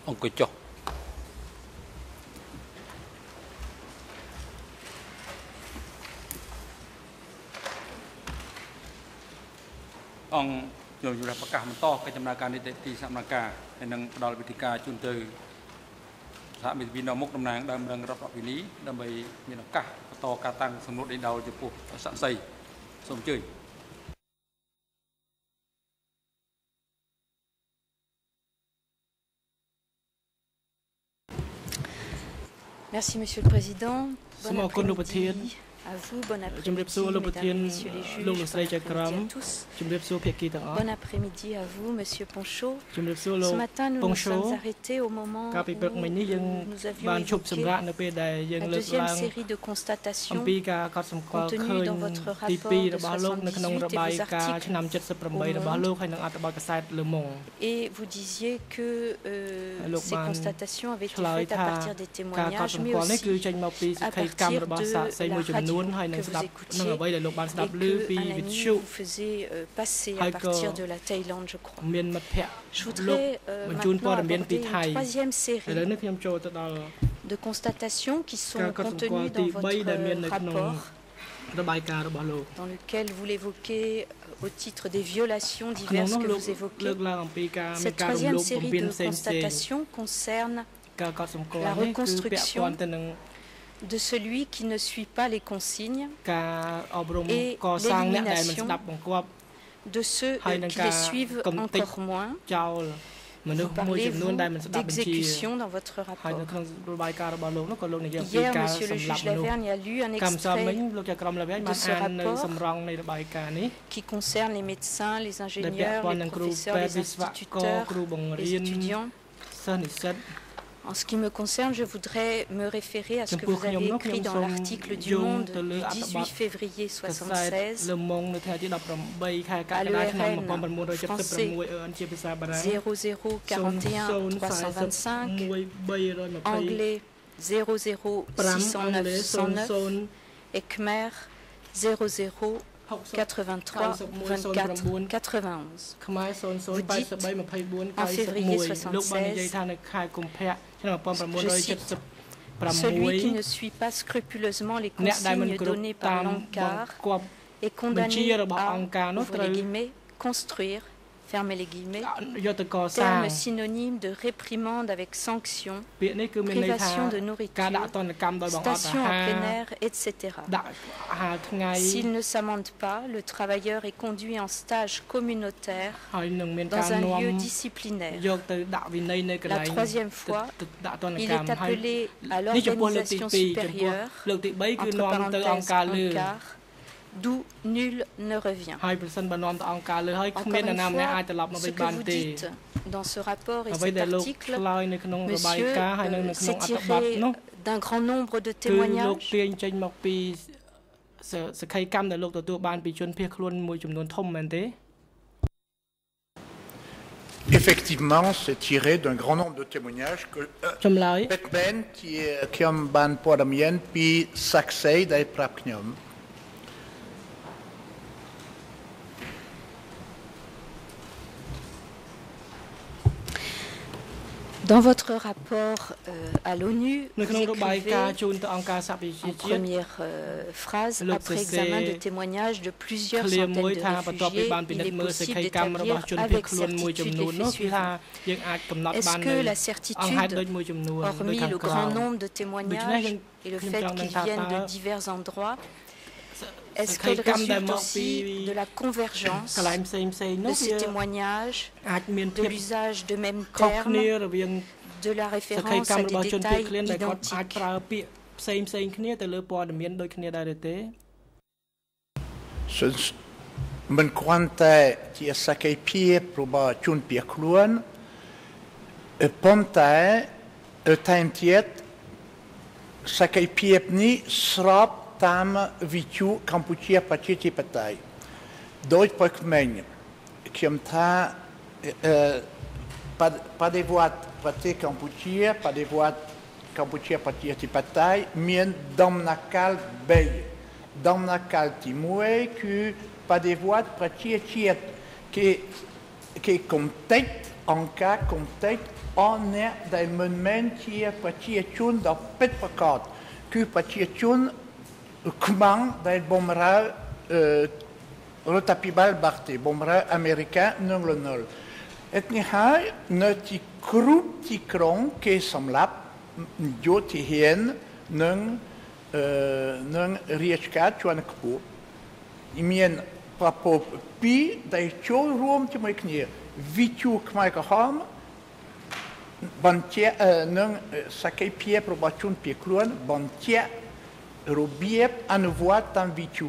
អង្គុយចុះអង្គជំរាបប្រកាសបន្តកិច្ចដំណើរការនីតិទីសកម្មការហើយនឹងផ្ដល់វិធីការជូនទៅសហមេធាវីនៅមុខតំណាងដើមរឹងរដ្ឋវិនីដើម្បីមានឱកាសបន្តការតាំងសំណួរដេញដោលចំពោះស័ក្តិសិទ្ធិសូមអញ្ជើញ Merci, Monsieur le Président. Bon après-midi à vous, bon après-midi, mesdames et messieurs les juges, bon après-midi à tous. Bon après-midi à vous, Monsieur Ponchot. Ce matin, nous nous sommes arrêtés au moment où nous avions évoqué la deuxième série de constatations contenues dans votre rapport de 78 et vos articles au Monde. Et vous disiez que ces constatations avaient été faites à partir des témoignages, mais aussi à partir de la radio que vous écoutiez et qu'un ami vous faisait passer à partir de la Thaïlande, je crois. Je voudrais maintenant aborder une troisième série de constatations qui sont contenues dans votre rapport, dans lequel vous l'évoquez au titre des violations diverses que vous évoquez. Cette troisième série de constatations concerne la reconstruction de celui qui ne suit pas les consignes et l'élimination de ceux qui les suivent encore moins. Vous parlez, vous, d'exécution dans votre rapport. Hier, Monsieur le juge Lavergne a lu un extrait de ce rapport qui concerne les médecins, les ingénieurs, les professeurs, les instituteurs, les étudiants. En ce qui me concerne, je voudrais me référer à ce que vous avez écrit dans l'article du Monde du 18 février 1976 à l'ERN français 0041 325, anglais 00 609 et khmer 00 83 24 91. Vous dites en février 1976, je cite, celui qui ne suit pas scrupuleusement les consignes données par l'ANCAR est condamné à, ouvrez les guillemets, construire, fermez les guillemets, terme synonyme de réprimande avec sanction, privation de nourriture, station en plein air, etc. S'il ne s'amende pas, le travailleur est conduit en stage communautaire dans un lieu disciplinaire. La troisième fois, il est appelé à l'organisation supérieure, entre parenthèses ANCAR, d'où nul ne revient. Encore une fois, ce que vous dites dans ce rapport et cet article, monsieur, c'est tiré d'un grand nombre de témoignages. Effectivement, c'est tiré d'un grand nombre de témoignages que Batman qui est un ban pour la mienne puis Saxey des Prapknium. Dans votre rapport à l'ONU, vous écrivez en première phrase, après examen de témoignages de plusieurs centaines de réfugiés, il est possible d'établir avec certitude les faits suivants. Est-ce que la certitude, hormis le grand nombre de témoignages et le fait qu'ils viennent de divers endroits, est-ce qu'elle résulte aussi de la convergence de ces témoignages, de l'usage de mêmes termes, de la référence à des détails identiques? Mình quan tay thì sa cái pie proba chun pie kluan pontai time tiet sa cái pie ni srap tam vichu Campuchia Pachiti Patai. Deutsch Pokmen, Kim ta pas des voix Pate Campuchia, pas des voix Campuchia Pachiti Patai, mien Domnakal Bay. Domnakal Timoué, que pas des voix Pachiti qui comme tête en cas contexte on est dans le moment qui est parti tune dans pet pacat que parti tune comment dans le bomra rotapibal barté bomra américain non le nol et ni hai notre groupe ti kron qui semblable jo ti hien non non riescat tu an kpo imien papo pi dans cho room ti moi knie vitu kmai ka ham bantia non sakai pie probation pie kluan bantia robiep an voit tan vitu.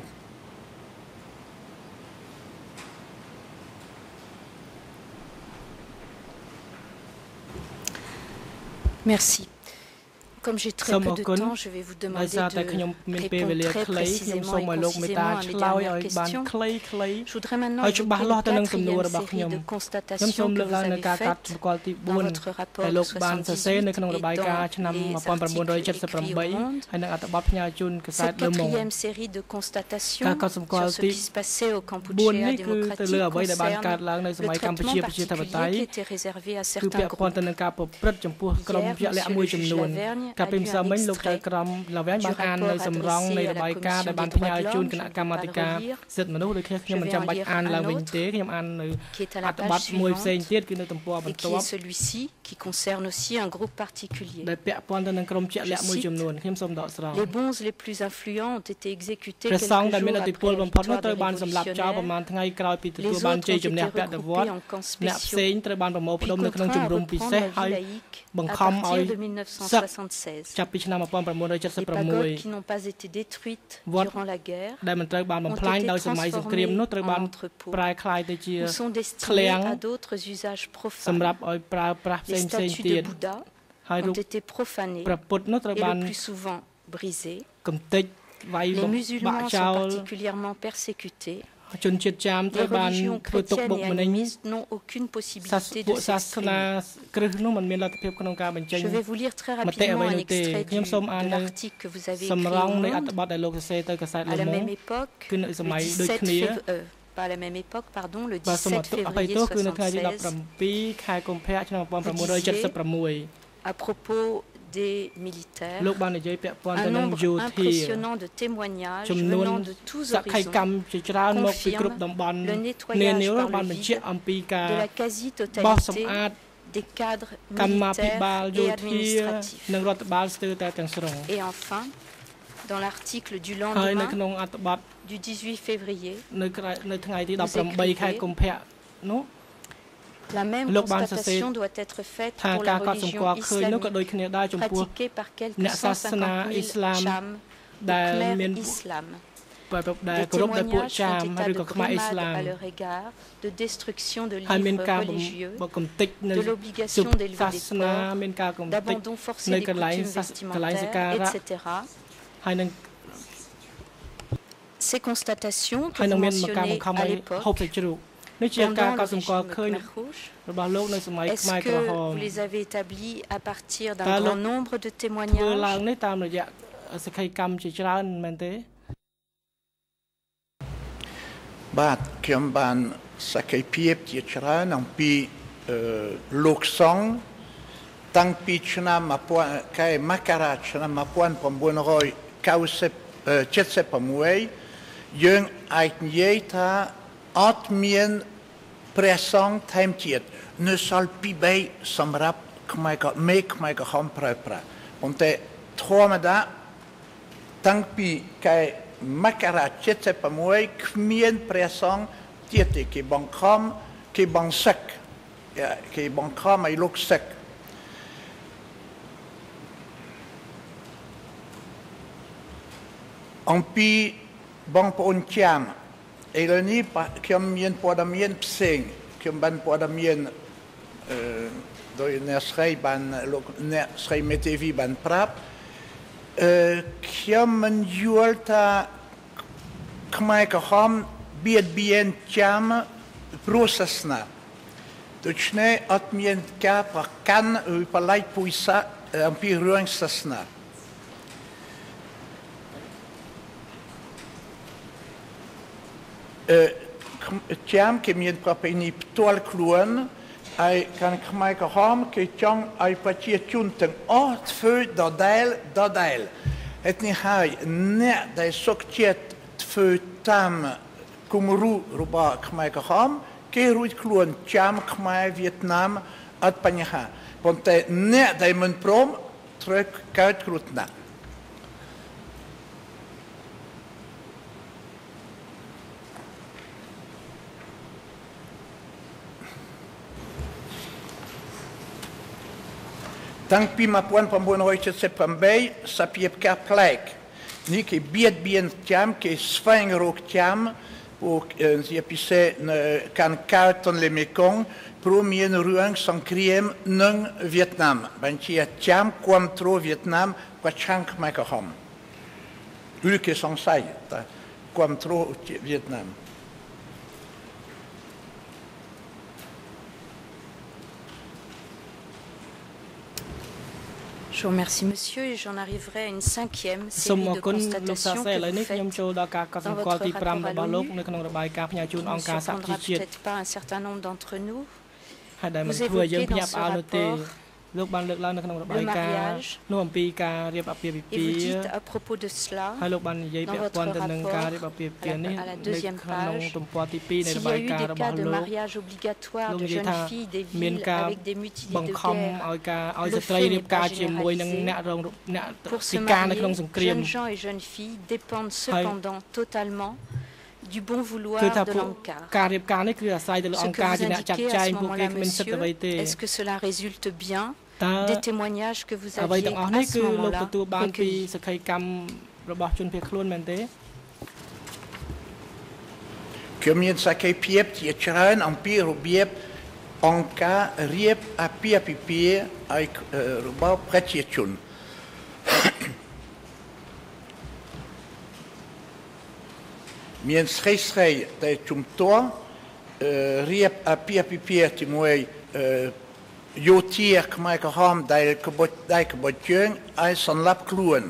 Merci. Comme j'ai très peu de temps, je vais vous demander de répondre très précisément et concisément à mes dernières questions. Je voudrais maintenant évoquer une quatrième série de constatations que vous avez faites dans votre rapport de 78 et dans les articles écrits au Monde. Cette quatrième série de constatations sur ce qui se passait au Kampuchea démocratique concerne le traitement particulier qui était réservé à certains groupes. Hier, M. Lavergne a lu un extrait du rapport adressé à la Commission des droits de l'homme, je ne vais pas le relire, je vais en lire un autre qui est à la page suivante et qui est celui-ci qui concerne aussi un groupe particulier. Je cite, les bons les plus influents ont été exécutés quelques jours après la victoire des révolutionnaires. Les autres ont été regroupés en camps spéciaux, puis contraints à reprendre la vie laïque à partir de 1976. Les pagodes qui n'ont pas été détruites durant la guerre ont été transformées en entrepôts ou sont destinées à d'autres usages profanes. Les statues de Bouddha ont été profanées et le plus souvent brisées. Les musulmans sont particulièrement persécutés. Les religions chrétiennes et animistes n'ont aucune possibilité de s'exprimer. Je vais vous lire très rapidement un extrait de l'article que vous avez écrit au Monde. À la même époque, le 17 février 1976, à propos des militaires, un nombre impressionnant de témoignages venant de tous horizons confirme le nettoyage par le vide de la quasi-totalité des cadres militaires et administratifs. Et enfin, dans l'article du lendemain, du 18 février, vous écrivez, la même constatation doit être faite pour la religion islamique pratiquée par quelques 150 000 chams du Khmer Islam. Des témoignages font état de brimades à leur égard, de destruction de livres religieux, de l'obligation d'élever des corps, d'abandon forcé des coutumes vestimentaires, etc. Ces constatations que vous mentionnez à l'époque, pendant le régime Khmer Rouge, est-ce que vous les avez établis à partir d'un grand nombre de témoignages? Batខ្ញុំបានសក្ខីភាពជាច្រើនអំពីលោកសង្ឃតាំងពីឆ្នាំកែមករាឆ្នាំ1976យើងអាចនិយាយថាអត់មានព្រះសង្ឃថែមទៀតនៅសល់ពីរសម្រាប់ខ្មែរក្រហមប្រើប្រាស់ប៉ុន្តែធម្មតាតាំងពីកែមករា76គ្មានព្រះសង្ឃទៀតទេគេបង្ខំគេបង្សឹកគេបង្ខំឲ្យលោកសឹកអំពីបងប្អូនចាមឥឡូវនេះខ្ញុំមានព័ត៌មានផ្សេងខ្ញុំបានព័ត៌មានដោយអ្នកស្រីបានលោកអ្នកស្រីមេទេវីបានប្រាប់ខ្ញុំមិនយល់ថាខ្មែរក្រហមបៀតបៀនចាមព្រោះសាសនាដូច្នេះអត់មានការប្រកាន់ឬបល័យពុយសាអំពីរឿងសាសនាចាមគេមានប្រពៃណីផ្ទាល់ខ្លួន ai kan khmai ka ham ke chang ai pachi chunten ort feu dadail et ni hai ne dai sokchet feu tam kumru ruba khmai ka ham ke ruit kluon cham khmai Vietnam at panha ponte ne dai mun prom trek kuit krutna Tang pima puan pambuenoitje se pambei sapiep ka plek. Ni ke biet bien tiam ke svanger ook tiam ook ze pisse kan kaarten le Mekong pro mien ruang sang kriem nung Vietnam. Ben chia tiam kwam tro Vietnam kwa chank makaham. Ulke sang sai ta kwam tro Vietnam. Je vous remercie, monsieur, et j'en arriverai à une cinquième série de constatations que vous faites dans votre rapport à l'ONU. On ne surprendra peut-être pas un certain nombre d'entre nous. Vous évoquez dans ce rapport le mariage, et vous dites à propos de cela, dans votre rapport, à la deuxième page, s'il y a eu des cas de mariage obligatoire de jeunes filles des villes avec des mutilés de guerre, le fait n'est pas généralisé. Pour se marier, jeunes gens et jeunes filles dépendent cependant totalement du bon vouloir de l'ANCAR. Ce que vous indiquez à ce moment-là, monsieur, est-ce que cela résulte bien des témoignages que vous aviez à ce moment-là recueillis? Kemien sakai piep tie chran ampir rubiep anka riep api api ai ruba pretiechun. Mien schrei de chumtoa riep api api timoi jotier kmai ka ham dai kebotjung ai san lap kluon.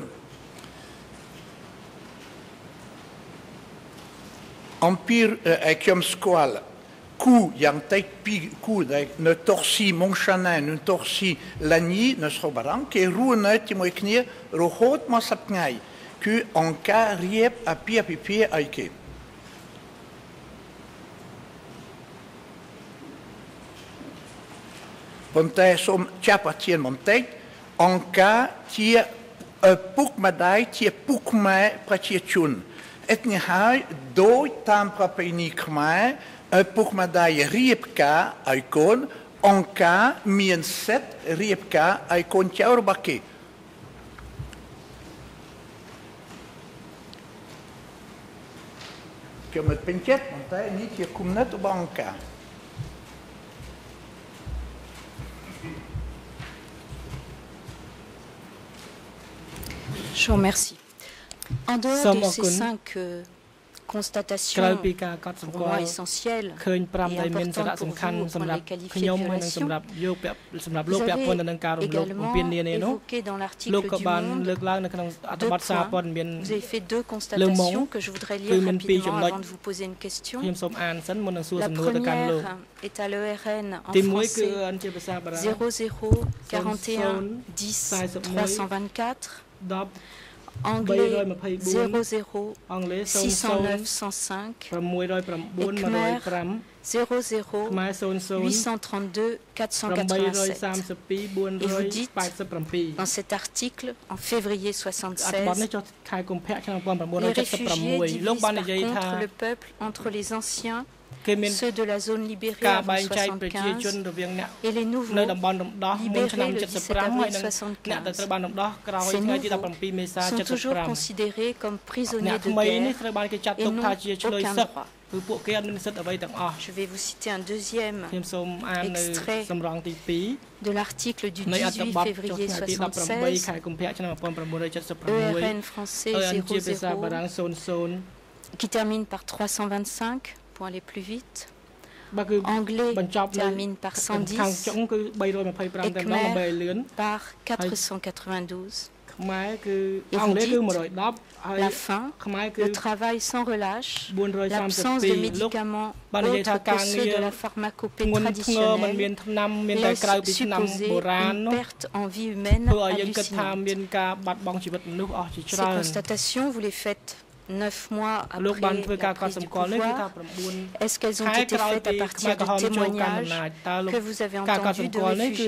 Empire ekiom squal coup yang tek pi coup dai ne torsi Montchanin ne torsi Lagny ne srobarang ke ruene timoi knier rohot ma sapngai ku anka riep api api aike. Ponte som tjapatien montek, anka tie puk madai tie puk mai pratiechun. Et ni hai doi tam prapeni kmai puk madai riepka aikon, anka mien set riepka aikon tjaurbake. Kem het pencet, montai niet je komt net op anka. Je vous remercie. En dehors de ces 5 constatations pour moi essentielles et importantes pour vous, pour les qualifier de violation, vous avez également évoqué dans l'article du Monde 2 points. Vous avez fait 2 constatations que je voudrais lire rapidement avant de vous poser une question. La première est à l'ERN en français 00 41 10 324. Anglais 00 609 105 et Khmer 00 832 487. Et vous dites dans cet article, en février 1976, les réfugiés divisent par contre le peuple entre les anciens, ceux de la zone libérée avant 1975 et les nouveaux libérés le 17 avril 1975. Ces nouveaux sont toujours considérés comme prisonniers de guerre et n'ont aucun droit. Je vais vous citer un deuxième extrait de l'article du 18 février 1976, ERN français 00, qui termine par 325, pour aller plus vite. Anglais termine par 110 et Khmer par 492. Et vous dites la faim, le travail sans relâche, l'absence de médicaments autres que ceux de la pharmacopée traditionnelle laisse supposer une perte en vie humaine hallucinante. Ces constatations, vous les faites 9 mois après la prise du pouvoir. Est-ce qu'elles ont été faites à partir de témoignages que vous avez entendus de réfugiés?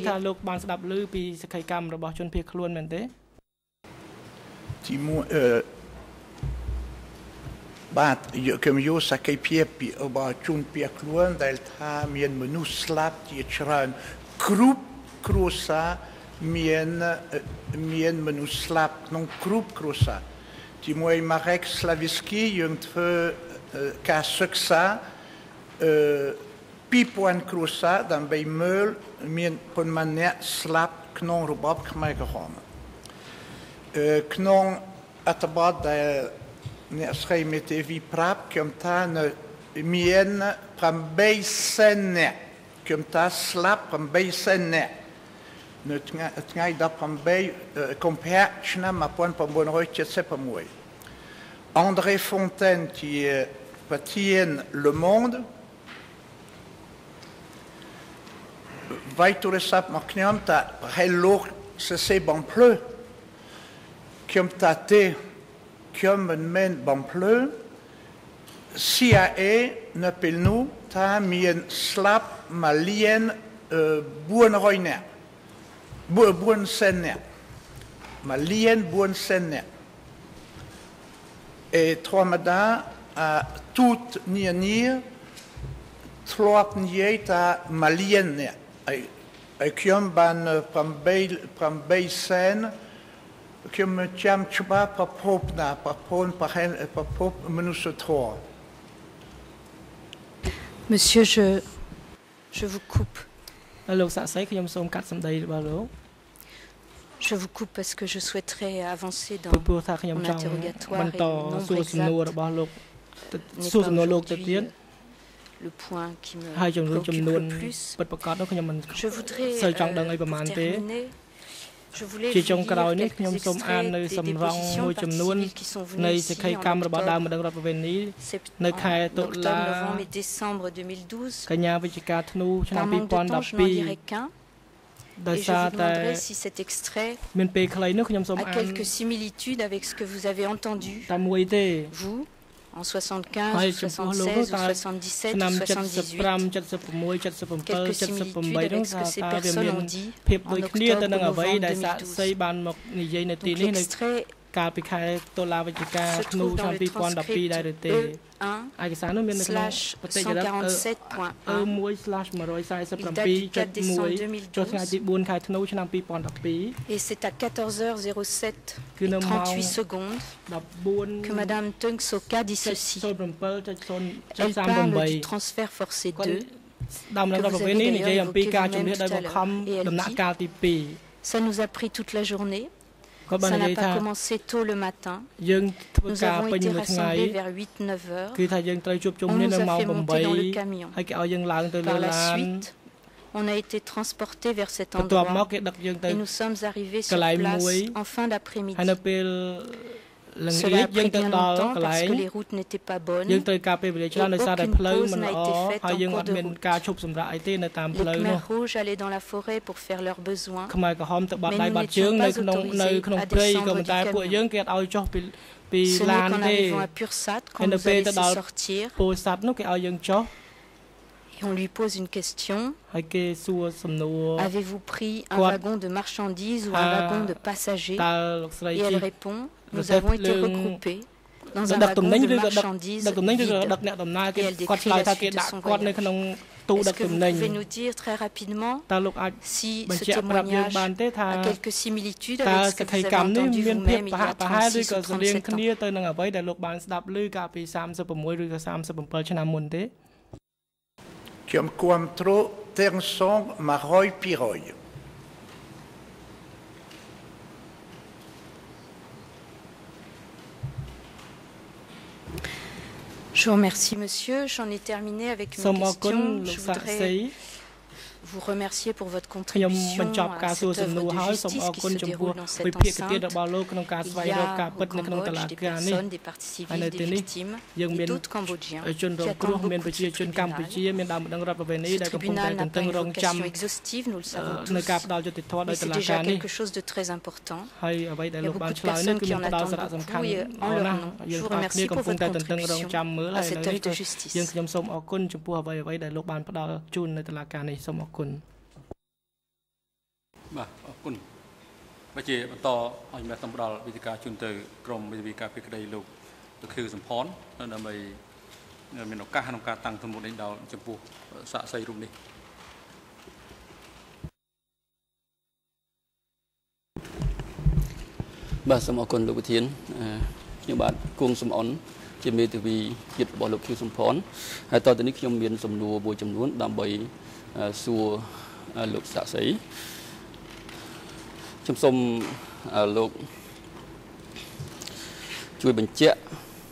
Comme yo sa kai pie pi ba chun pie kluan del ta mien menu slap ti chran group crusa mien menu slap non group crusa ti moi Marek Slaviski jung tve ka suksa pi point crusa dan bij meul mien pon man net slap knon robab kmai gegaan knon atabad ne schei met vi prap kum ta ne mien pram beisenne kum ta slap pram beisenne ne tngai da pram bei compare ma point pam bon roitje se pam moi André Fontaine qui patien Le Monde vai to le sap makniam ta hello se ban pleu kum ta te comme un men bampleu, CIA ne pil nous ta mien slap malien buon roiner, buon senne, malien buon senne. Et trois madame à tout nienir, trois nier ta malienne, et comme ban pambei sen. Comme tiam chuba papop na papon papop menus trois. Monsieur, je vous coupe. Je vous coupe parce que je souhaiterais avancer dans mon interrogatoire et le nombre exact n'est pas aujourd'hui le point qui me préoccupe le plus. Je voudrais terminer. Je voulais vous lire quelques extraits des dépositions par civils qui sont venus ici en octobre, novembre et décembre 2012. Par manque de temps, je n'en dirai qu'un. Et je vous demanderai si cet extrait a quelques similitudes avec ce que vous avez entendu, vous, en 75, 76, 77, 78, quelques similitudes avec ce que ces personnes ont dit en octobre ou novembre 2012. Donc l'extrait se trouve dans le transcript E1/147.1. Il date du 4 décembre 2012. Et c'est à 14h07 et 38 secondes que Mme Tung Soka dit ceci. Elle parle du transfert forcé 2 que vous avez d'ailleurs évoqué vous-même tout à l'heure. Et elle dit, ça nous a pris toute la journée. Ça n'a pas commencé tôt le matin. Nous avons été rassemblés vers 8-9 heures. On nous a fait monter dans le camion. Par la suite, on a été transportés vers cet endroit et nous sommes arrivés sur place en fin d'après-midi. Cela a pris bien longtemps parce que les routes n'étaient pas bonnes et aucune pause n'a été faite en cours de route. Les Khmers rouges allaient dans la forêt pour faire leurs besoins, mais nous n'étions pas autorisés à descendre du camion. Ce n'est qu'en arrivant à Pursat qu'on nous a laissé sortir. Et on lui pose une question. Avez-vous pris un wagon de marchandises ou un wagon de passagers? Et elle répond, nous avons été regroupés dans un wagon de marchandises vide. Et elle décrit la suite de son voyage. Est-ce que vous pouvez nous dire très rapidement si ce témoignage a quelques similitudes avec ce que vous avez entendu vous-même il y a 36 ou 37 ans? Comme Quamtro, Tersong, Maroy, Piroy. Je vous remercie, monsieur. J'en ai terminé avec mes questions. Je voudrais vous remercier pour votre contribution à cette œuvre de justice qui se déroule dans cette enceinte. Il y a au Cambodge des personnes, des parties civiles, des victimes et d'autres Cambodgiens qui attendent beaucoup de ce tribunal. Ce tribunal n'a pas une vocation exhaustive, nous le savons tous, mais c'est déjà quelque chose de très important. Il y a beaucoup de personnes qui en attendent beaucoup et en leur nom, je vous remercie pour votre contribution à cette œuvre de justice. បាទអរគុណបើជាបន្តឲ្យមានសម្រាប់វិទ្យការជូនទៅក្រមវិទ្យាការពីក្តីលោកលោកខៀវសំផនដើម្បីមានឱកាសក្នុងការតាំងទំនុកដេញដោលចំពោះសាក្សីរូបនេះបាទសូមអរគុណលោកប្រធានខ្ញុំបាទគង់សំអនជាមេធាវីជាតិរបស់លោកខៀវសំផនហើយតទៅនេះខ្ញុំមានសំណួរមួយចំនួនដើម្បីសួរលោកសាក្សី ខ្ញុំសូមលោកជួយបញ្ជាក់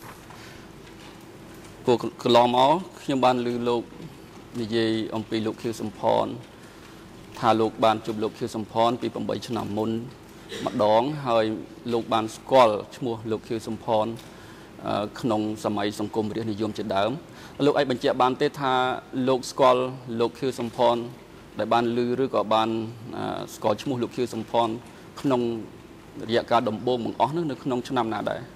ពួកកន្លងមកខ្ញុំបានឮលោកនិយាយអំពីលោកខៀវសំផនថាលោកបានជួបលោកខៀវសំផនពី8ឆ្នាំមុនម្ដងហើយលោកបានស្គាល់ឈ្មោះលោកខៀវសំផនក្នុងសម័យសង្គមរាស្ត្រនិយមជាដើមលោកអាចបញ្ជាក់បានទេថាលោកស្គាល់លោកខៀវសំផនដែលបានឮឬក៏បានស្គាល់ឈ្មោះលោកខៀវសំផន ក្នុងរយៈកាលដំបូងបង្អស់នោះនៅក្នុងឆ្នាំណាដែរ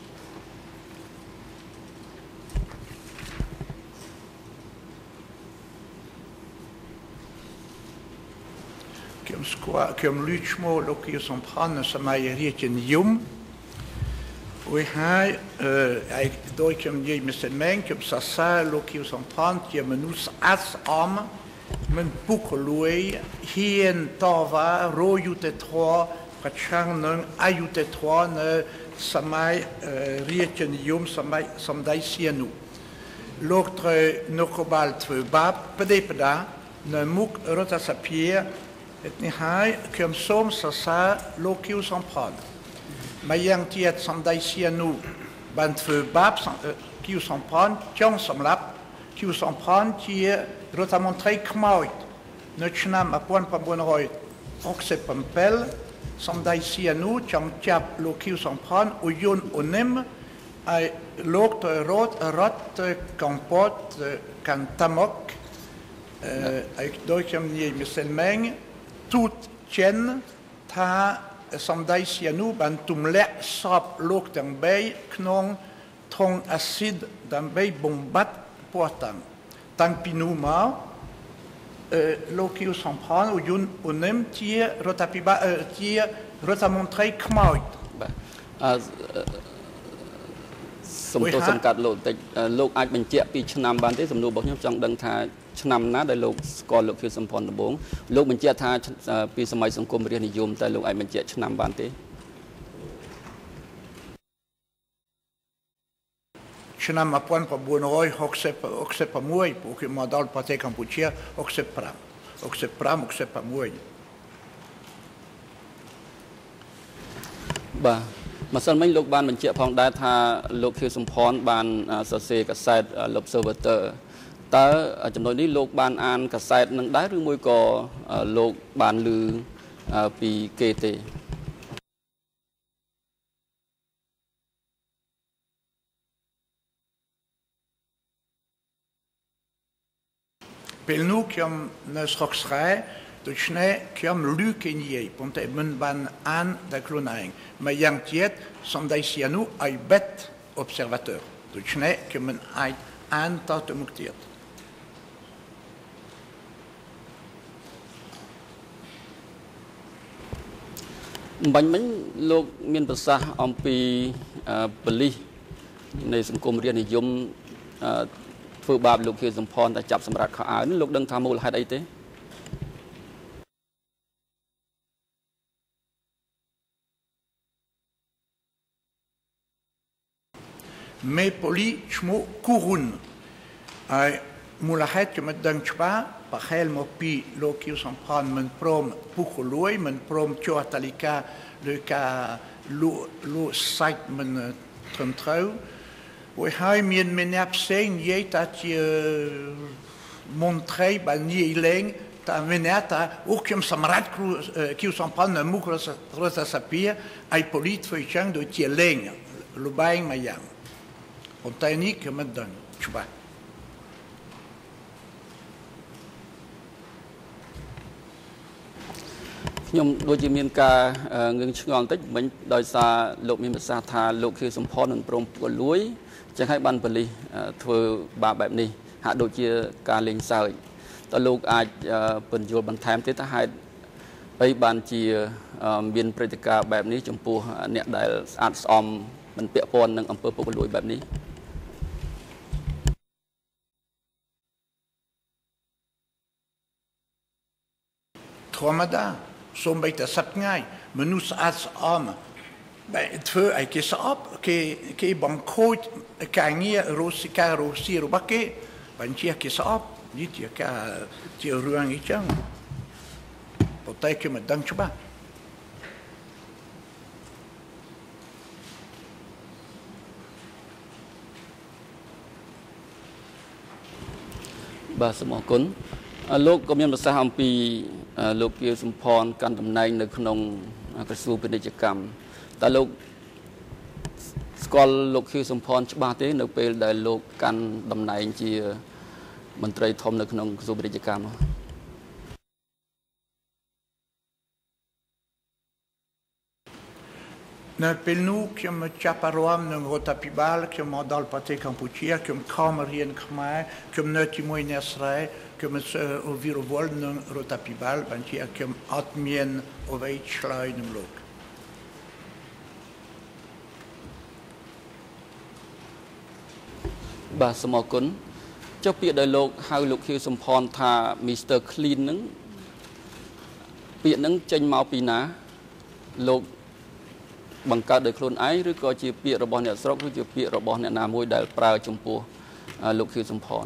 Comme Luchmo, Loki som prendre som är riktigt jum. Och här då kan ge mig sen mängd som sa Loki som prendre ge mig nus as arm men bukolui hien tava rojute trois kachangen ayute trois ne samai riktigt jum som dai sienu. L'autre nokobal två bab pedepeda ne muk rota sapir et ni hai kem som sa lokiu som prad ma yang tiet som dai sienu ban två bab kiu som prad tjong som lap kiu som prad tie rota montrei kmaut ne chnam apon pa bonroy oxe pampel som dai sienu tjong tjap lokiu som prad o yun onem ai lok rot kampot kan tamok ai doikem ni meselmeng tout chen ta som dai sienu ban tumle sap lok tang bay knong tong acid dan bay bombat portan tang pinuma lokiu som pran o yun onem tie rotapiba tie rotamontrei kmaut សំទោសសំកាត់លោកតិចលោកអាចបញ្ជាក់ពីឆ្នាំបានទេសំណួររបស់ខ្ញុំចង់ដឹងថាឆ្នាំណាដែលលោកស្គាល់លោកខៀវសំផនដំបូងលោកបញ្ជាក់ថាពីសម័យសង្គមរាស្ត្រនិយមតែលោកអាចបញ្ជាក់ឆ្នាំបានទេឆ្នាំ1966ពួកគេមកដល់ប្រទេសកម្ពុជា65បាទ ម្សិលមិញលោកបានបញ្ជាក់ផងដែរថាលោកខៀវសំផនបានសរសេរកាសែត L'Observateur តើចំណុចនេះលោកបានអានកាសែតនឹងដែរឬមួយក៏លោកបានឮពីគេទេ ពេលនោះខ្ញុំនៅស្រុកស្រែ ដូច្នេះខ្ញុំឮគេនិយាយប៉ុន្តែមិនបានអានដោយខ្លួនឯងមកយ៉ាងទៀតសំដីសៀនុឲ្យបេត observateur ដូច្នេះខ្ញុំមិនអាចអានតទៅមុខទៀតបាញ់មិញលោកមានប្រសាសន៍អំពីប៉ូលីសនៃសង្គមរាស្ត្រនិយមធ្វើបាបលោកខៀវសំផនតែចាប់សម្រាប់ខោអាវនេះលោកដឹងថាមូលហេតុអីទេ មេប៉ូលីសឈ្មោះគូរុនហើយមូលហេតុខ្ញុំមិនដឹងច្បាស់ប្រហែលមកពីលោកខៀវសំផនមិនព្រមពុះលួយមិនព្រមជួតាលីកាឬការលួសាច់មិនត្រឹមត្រូវហើយមានម្នាក់ផ្សេងនិយាយថាជាមន្ត្រីបាននិយាយលេង ta menata ook je samrat kiu sampan na mukro rosa sapia ai polit foi chang do tieleng lubaing mayang on tani ke madan chuba ខ្ញុំដូចជាមានការងឹងឆ្ងល់បន្តិចមិញដោយសារលោកមានប្រសាសន៍ថាលោកខៀវសំផននឹងព្រមពុកលួយចឹងហើយបានបលិសធ្វើបាបបែបនេះហាក់ដូចជាការលេងសើចតើលោកអាចពន្យល់បន្ថែមទៀតថាហេតុអីបានជាមានព្រឹត្តិការណ៍បែបនេះចំពោះអ្នកដែលស្អាតស្អំមិនពាក់ព័ន្ធនឹងអំពើពុកលួយបែបនេះ Ramadan, zo'n beetje sap ngay, menus as am. Bij het vuur, ik is op, ke bankroet, kan je rosi robake, want je is op, niet je kan je ruang iets aan. Wat ik je met dankjewel. Basamakun. លោកក៏មានប្រសាសន៍អំពីលោកខៀវសំផនកាន់តំណែងនៅក្នុងក្រសួងពាណិជ្ជកម្មតើលោកស្គាល់លោកខៀវសំផនច្បាស់ទេនៅពេលដែលលោកកាន់តំណែងជាមន្ត្រីធំនៅក្នុងក្រសួងពាណិជ្ជកម្មនៅពេលនោះខ្ញុំចាប់អារម្មណ៍នឹងរដ្ឋាភិបាលខ្ញុំមកដល់ប្រទេសកម្ពុជាខ្ញុំខំរៀនខ្មែរខ្ញុំនៅជាមួយអ្នកស្រីខ្ញុំវិរវល់នឹងរដ្ឋាភិបាលបានជាខ្ញុំអត់មានអ្វីឆ្លើយនឹងលោកបាទសូមអរគុណចុះពាក្យដែលលោកហៅលោកខៀវសំផនថា Mr. Clean ហ្នឹងពាក្យហ្នឹងចេញមកពីណាលោកបង្កើតដោយខ្លួនឯងឬក៏ជាពាក្យរបស់អ្នកស្រុកឬជាពាក្យរបស់អ្នកណាមួយដែលប្រើចំពោះលោកខៀវសំផន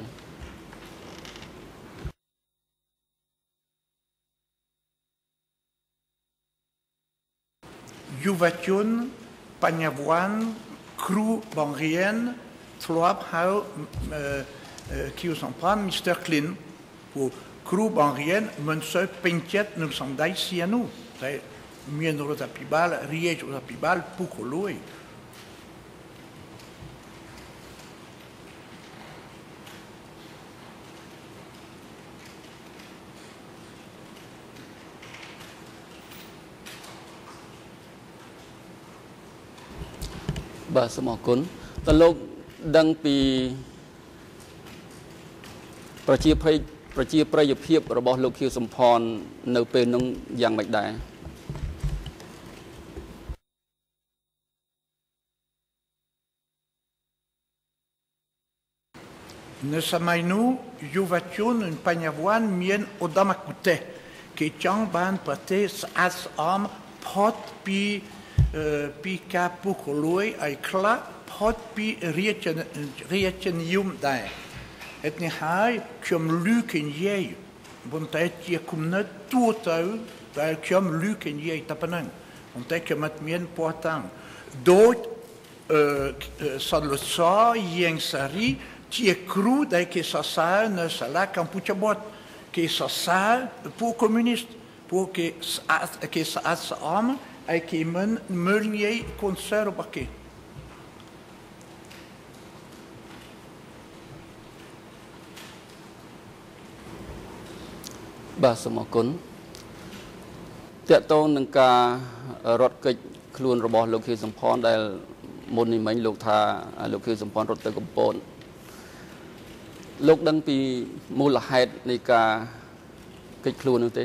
យុវជនបញ្ញវន្តគ្រូបង្រៀនធ្លាប់ហៅខៀវសំផន Mr. Clean ពួកគ្រូបង្រៀនមិនសូវពេញចិត្តនឹងសម្ដីសៀនោះតែ មានរដ្ឋាភិបាលរាជរដ្ឋាភិបាលពុកលួយបាទសូមអរគុណតើលោកដឹងពីប្រជាប្រិយភាពរបស់លោកខៀវសំផននៅពេលនោះយ៉ាងម៉េចដែរនៅសម័យនោះយុវជនបញ្ញវន្តមានឧត្តមគតិគេចង់បានប្រទេសស្អាតស្អំផុតពីការពុកលួយឲ្យខ្លះផុតពីរាជនិយមដែរហេតុនេះហើយខ្ញុំលឺគេនិយាយប៉ុន្តែជាគំនិតទូទៅដែលខ្ញុំលឺគេនិយាយតែប៉ុណ្ណឹងប៉ុន្តែខ្ញុំអត់មានពោះតាំងដូចសន្លសយ៉ាងសារីជាគ្រូដែលគេសរសើរនៅសាលាកម្ពុជាបតគេសរសើរពួកកុម្មុយនីសពួកគេស្អាតស្អំហើយគេមិនមើលងាយកូនសិស្សរបស់គេបាទសូមអរគុណតកតងនឹងការរត់គេចខ្លួនរបស់លោកខៀវសំផនដែលមុននេះមិញលោកថាលោកខៀវសំផនរត់ទៅកំពតលោកដឹងពីមូលហេតុនៃការគេចខ្លួននោះទេ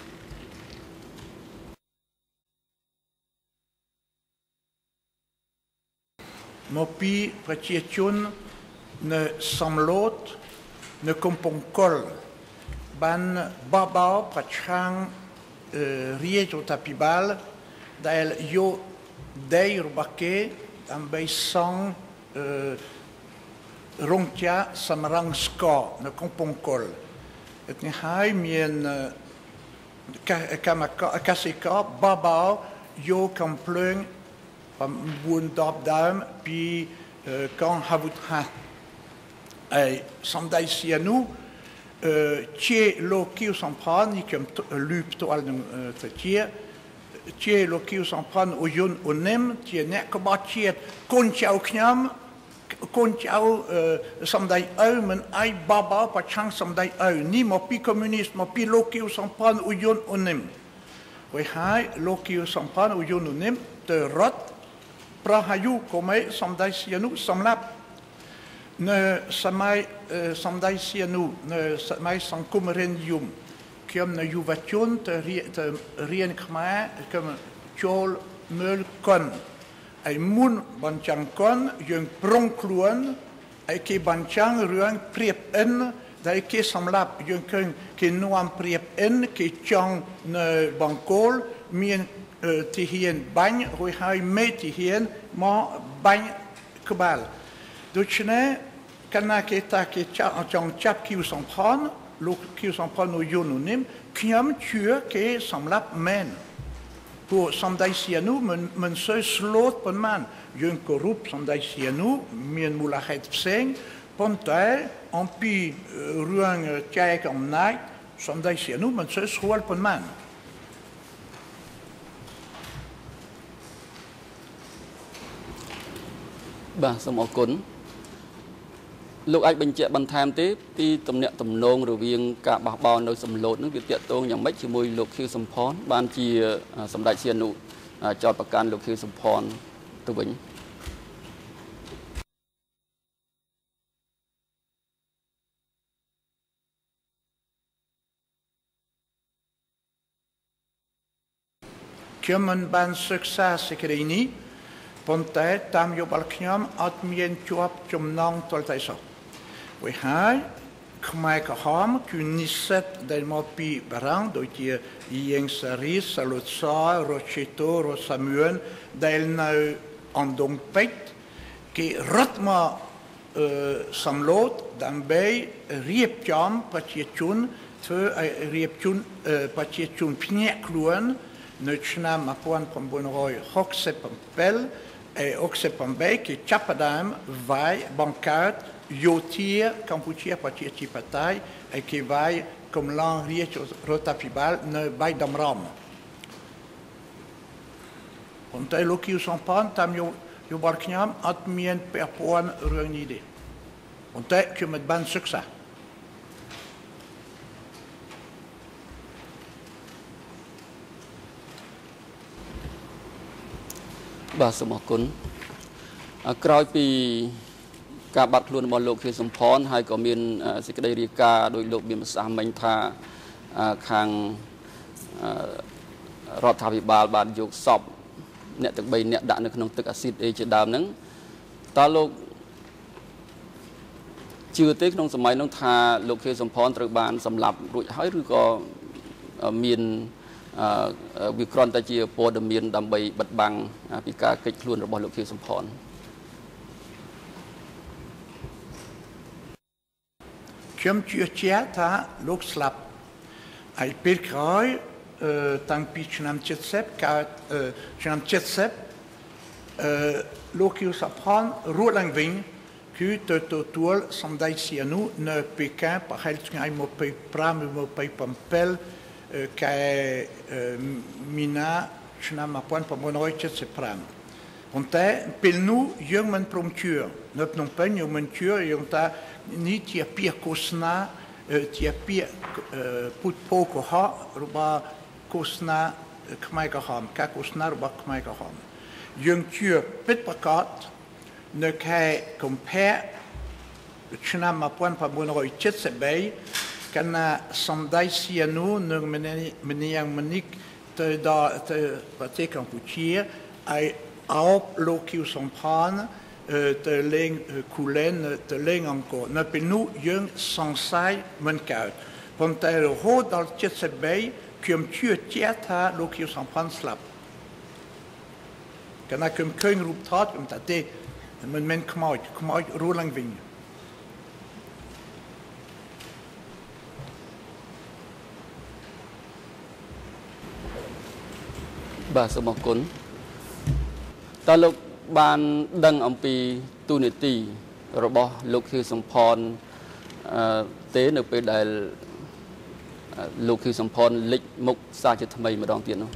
មកពីប្រជាជននៅសំឡូតនៅកំពង់កុលបានបបោប្រឆាំងរាជរដ្ឋាភិបាលដែលយកដីរបស់គេដើម្បីសង់រោងចក្រសម្រាំងស្ករនៅកំពង់កុលនេះហើយមានកសិករបបោយកកំភ្លើង 9 ដើមពីកងហាវុធហាហើយសំដីសៀនោះជាលោកគីវសំផននេះខ្ញុំលឺផ្ទាល់នឹងទៅជាលោកគីវសំផនអ៊ូយុនអ៊ូនិមជាអ្នកក្បត់ជាតិកូនចៅខ្ញុំកូនចៅសំដីអើមិនអីបបោប្រឆាំងសំដីអើនេះមកពីកុម្មុយនីសមកពីលោកគីវសំផនអ៊ូយុនអ៊ូនិមហើយហើយលោកគីវសំផនអ៊ូយុនអ៊ូនិមទៅរត់ប្រហាយុកុំឯសំដីសៀនុសម្រាប់នៅសម័យសំដីសៀនុនៅសម័យសង្គមរិនយមខ្ញុំនៅយុវជនទៅរៀនខ្មែរខ្ញុំចូលមើលកុនឯមុនបញ្ចាំងកុនយើងប្រុងខ្លួនឯគេបញ្ចាំងរឿងព្រៀបអិនដែលគេសម្រាប់យើងឃើញគេនាំព្រៀបអិនគេចង់នៅបង្គោលមានទីហ៊ានបាញ់រួចហើយមេទីហ៊ានមកបាញ់ក្បាលដូច្នេះកាលណាគេតាគេចង់ចាប់គីវសំផនលោកគីវសំផននៅយូនូនិមខ្ញុំជឿគេសម្រាប់មែនពួកសំដីសៀនុមិនសូវស្លូតប៉ុន្មានយើងគោរពសំដីសៀនុមានមូលហេតុផ្សេងប៉ុន្តែអំពីរឿងចែកអំណាចសំដីសៀនុមិនសូវស្រួលប៉ុន្មានបាទសូមអរគុណលោកអាចបញ្ជាក់បន្ថែមទេពីទំនាក់ទំនងរវាងការបះបោរនៅសំឡូតនឹងវាតាក់ទងយ៉ាងម៉េចជាមួយលោកខៀវសំផនបានជាសម្ដេចសៀនុចោទប្រកាន់លោកខៀវសំផនទៅវិញខ្ញុំមិនបានសិក្សាសេចក្តីនេះប៉ុន្តែតាមយោបល់ខ្ញុំអត់មានជាប់ចំណងទាល់តែសោះហើយហើយខ្មែរក្រហមគឺនិស្សិតដែលមកពីបារាំងដូចជាយេងសារីសាឡូតសារ៉ូឆេតូរ៉ូសាមឿនដែលនៅអណ្ដូងពេជ្រគេរត់មកសំឡូតដើម្បីរៀបចំប្រជាជនធ្វើឲ្យរៀបជនប្រជាជនភ្ញាក់ខ្លួននៅឆ្នាំ1967គេចាប់ផ្ដើមវាយបង្កើតយោធាកម្ពុជាប្រជាធិបតេយ្យហើយគេវាយកម្លាំងរាជរដ្ឋាភិបាលនៅបៃដំរំប៉ុន្តែលោកគីវសំផនតាមយោបល់ខ្ញុំអត់មានពាក់ព័ន្ធរឿងនេះទេប៉ុន្តែខ្ញុំមិនបានសិក្សាបាទសូមអរគុណក្រោយពីការបាត់ខ្លួនរបស់លោកខៀវសំផនហើយក៏មានសេចក្តីរាយការណ៍ដោយលោកមានប្រសាសន៍មិញថាខាងរដ្ឋាភិបាលបានយកសពអ្នកទាំង3អ្នកដាក់នៅក្នុងទឹកអាស៊ីតអីជាដើមហ្នឹងតើលោកជឿទេក្នុងសម័យនោះថាលោកខៀវសំផនត្រូវបានសម្លាប់រួចហើយឬក៏មានវាគ្រាន់តែជាព័ត៌មានដើម្បីបិទបាំងពីការកិច្ចខ្លួនរបស់លោកខៀវសំផនខ្ញុំជឿជាក់ថាលោកស្លាប់ហើយពេលក្រោយតាំងពីឆ្នាំ70កើតឆ្នាំ70លោកខៀវសំផនរស់ឡើងវិញគឺទៅទទួលសម្ដេចសៀនុនៅពេកាប្រហែលថ្ងៃ25-27ខែមីនាឆ្នាំ1975ប៉ុន្តែពេលនោះយើងមិនព្រមជឿនៅភ្នំពេញយើងមិនជឿយើងថានេះជាពាក្យឃោសនាជាពាក្យពុតពោកុហករបស់ឃោសនាខ្មែរក្រហមការឃោសនារបស់ខ្មែរក្រហមយើងជឿពិតប្រាកដនៅខែកុម្ភៈឆ្នាំ1973កាលណាសម្ដេចសៀនុនិងម្នាក់ម្នាក់ទៅដល់ប្រទេសកម្ពុជាឲ្យអោបលោកខៀវសំផនទៅលេងគូលែនទៅលេងអង្គរនៅពេលនោះយើងសង្ស័យមិនកើតប៉ុន្តែរហូតដល់73ខ្ញុំជឿជាក់ថាលោកខៀវសំផនស្លាប់កាលណាខ្ញុំឃើញរូបថតខ្ញុំថាទេមិនមែនខ្មោចរស់ឡើងវិញបាទសូមអរគុណតើលោកបានដឹងអំពីទូនីតិរបស់លោកខៀវសំផនទេនៅពេលដែលលោកគឺសំផនលេចមុខសារជាថ្មីម្ដងទៀតនោះ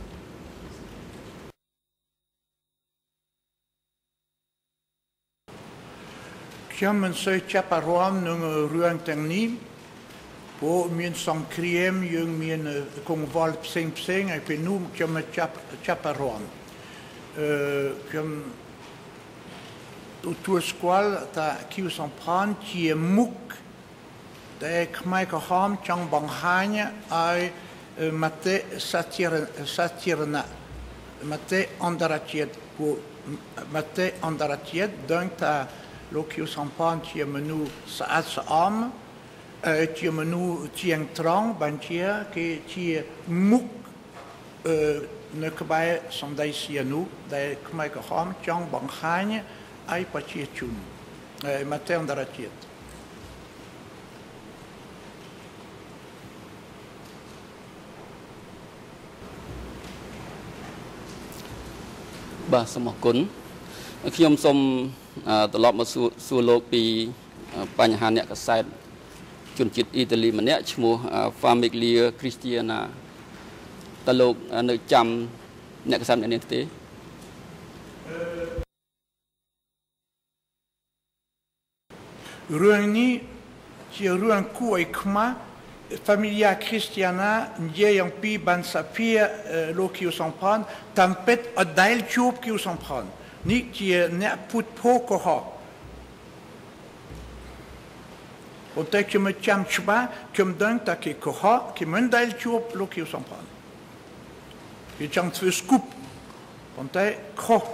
ខ្ញុំមិនសូវចាប់អារម្មណ៍នឹងរឿងទាំងនេះព្រោះមានសង្គ្រាមយើងមានកង្វល់ផ្សេងហើយពេលនោះខ្ញុំមិនចាប់អារម្មណ៍ខ្ញុំទទួលស្គាល់ថាគីវសំផនជាមុខដែលខ្មែរក្រហមចង់បង្ហាញឲ្យមតិសាធារណៈមតិអន្តរជាតិពួកមតិអន្តរជាតិដឹងថាលោកគីវសំផនជាមនុស្សស្អាតស្អំជាមនុស្សជាងត្រង់បញ្ជាគេជាមុខនៅក្បែរសម្ដីសៀនុដែលខ្មែរក្រហមចង់បង្ហាញឲ្យប្រជាជនមតិអន្តរជាតិបាទសូមអរគុណខ្ញុំសូមត្រឡប់មកសួរលោកពីបញ្ហាអ្នកកសែតជនជាតិអ៊ីតាលីម្នាក់ឈ្មោះ Famiglia Cristiana តើលោកនៅចាំអ្នកកសែតម្នាក់នេះទេរឿងនេះជារឿងគួរឲ្យខ្មាស់ Familia Cristiana និយាយអំពីបានសាភាលោកគីវសំផនតាមពិតអត់ដែលជួបគីវសំផននេះជាអ្នកពុតភោកុហកប៉ុន្តែខ្ញុំចាំច្បាស់ខ្ញុំដឹងថាគេកុហកគេមិនដែលជួបលោកគីវសំផនគេចង់ធ្វើស្គូបប៉ុន្តែខុស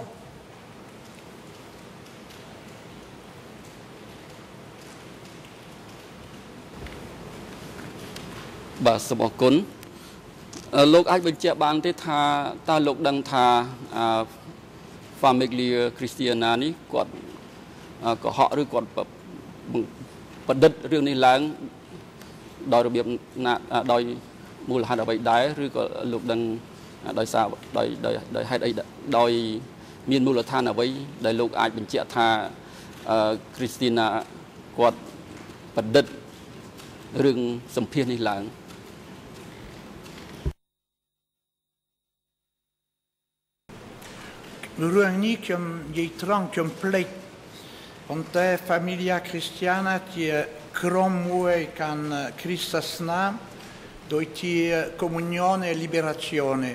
បាទសូមអរគុណលោកអាចបញ្ជាក់បានទេថាតើលោកដឹងថា Famiglia Cristiana នេះគាត់កុហកឬគាត់ប្រឌិតរឿងនេះឡើងដោយរបៀបណាដោយមូលហេតុអ្វីដែរឬក៏លោកដឹងដោយសារដោយហេតុអីដោយមានមូលដ្ឋានអ្វីដែលលោកអាចបញ្ជាក់ថា Cristiana គាត់ប្រឌិតរឿងសម្ភាសនេះឡើងរឿងនេះខ្ញុំនិយាយត្រង់ខ្ញុំភ្លេចប៉ុន្តែ Familia Cristiana ជាក្រុមមួយកាន់គ្រីស្ទសាសនាដូចជា Comunione e Liberazione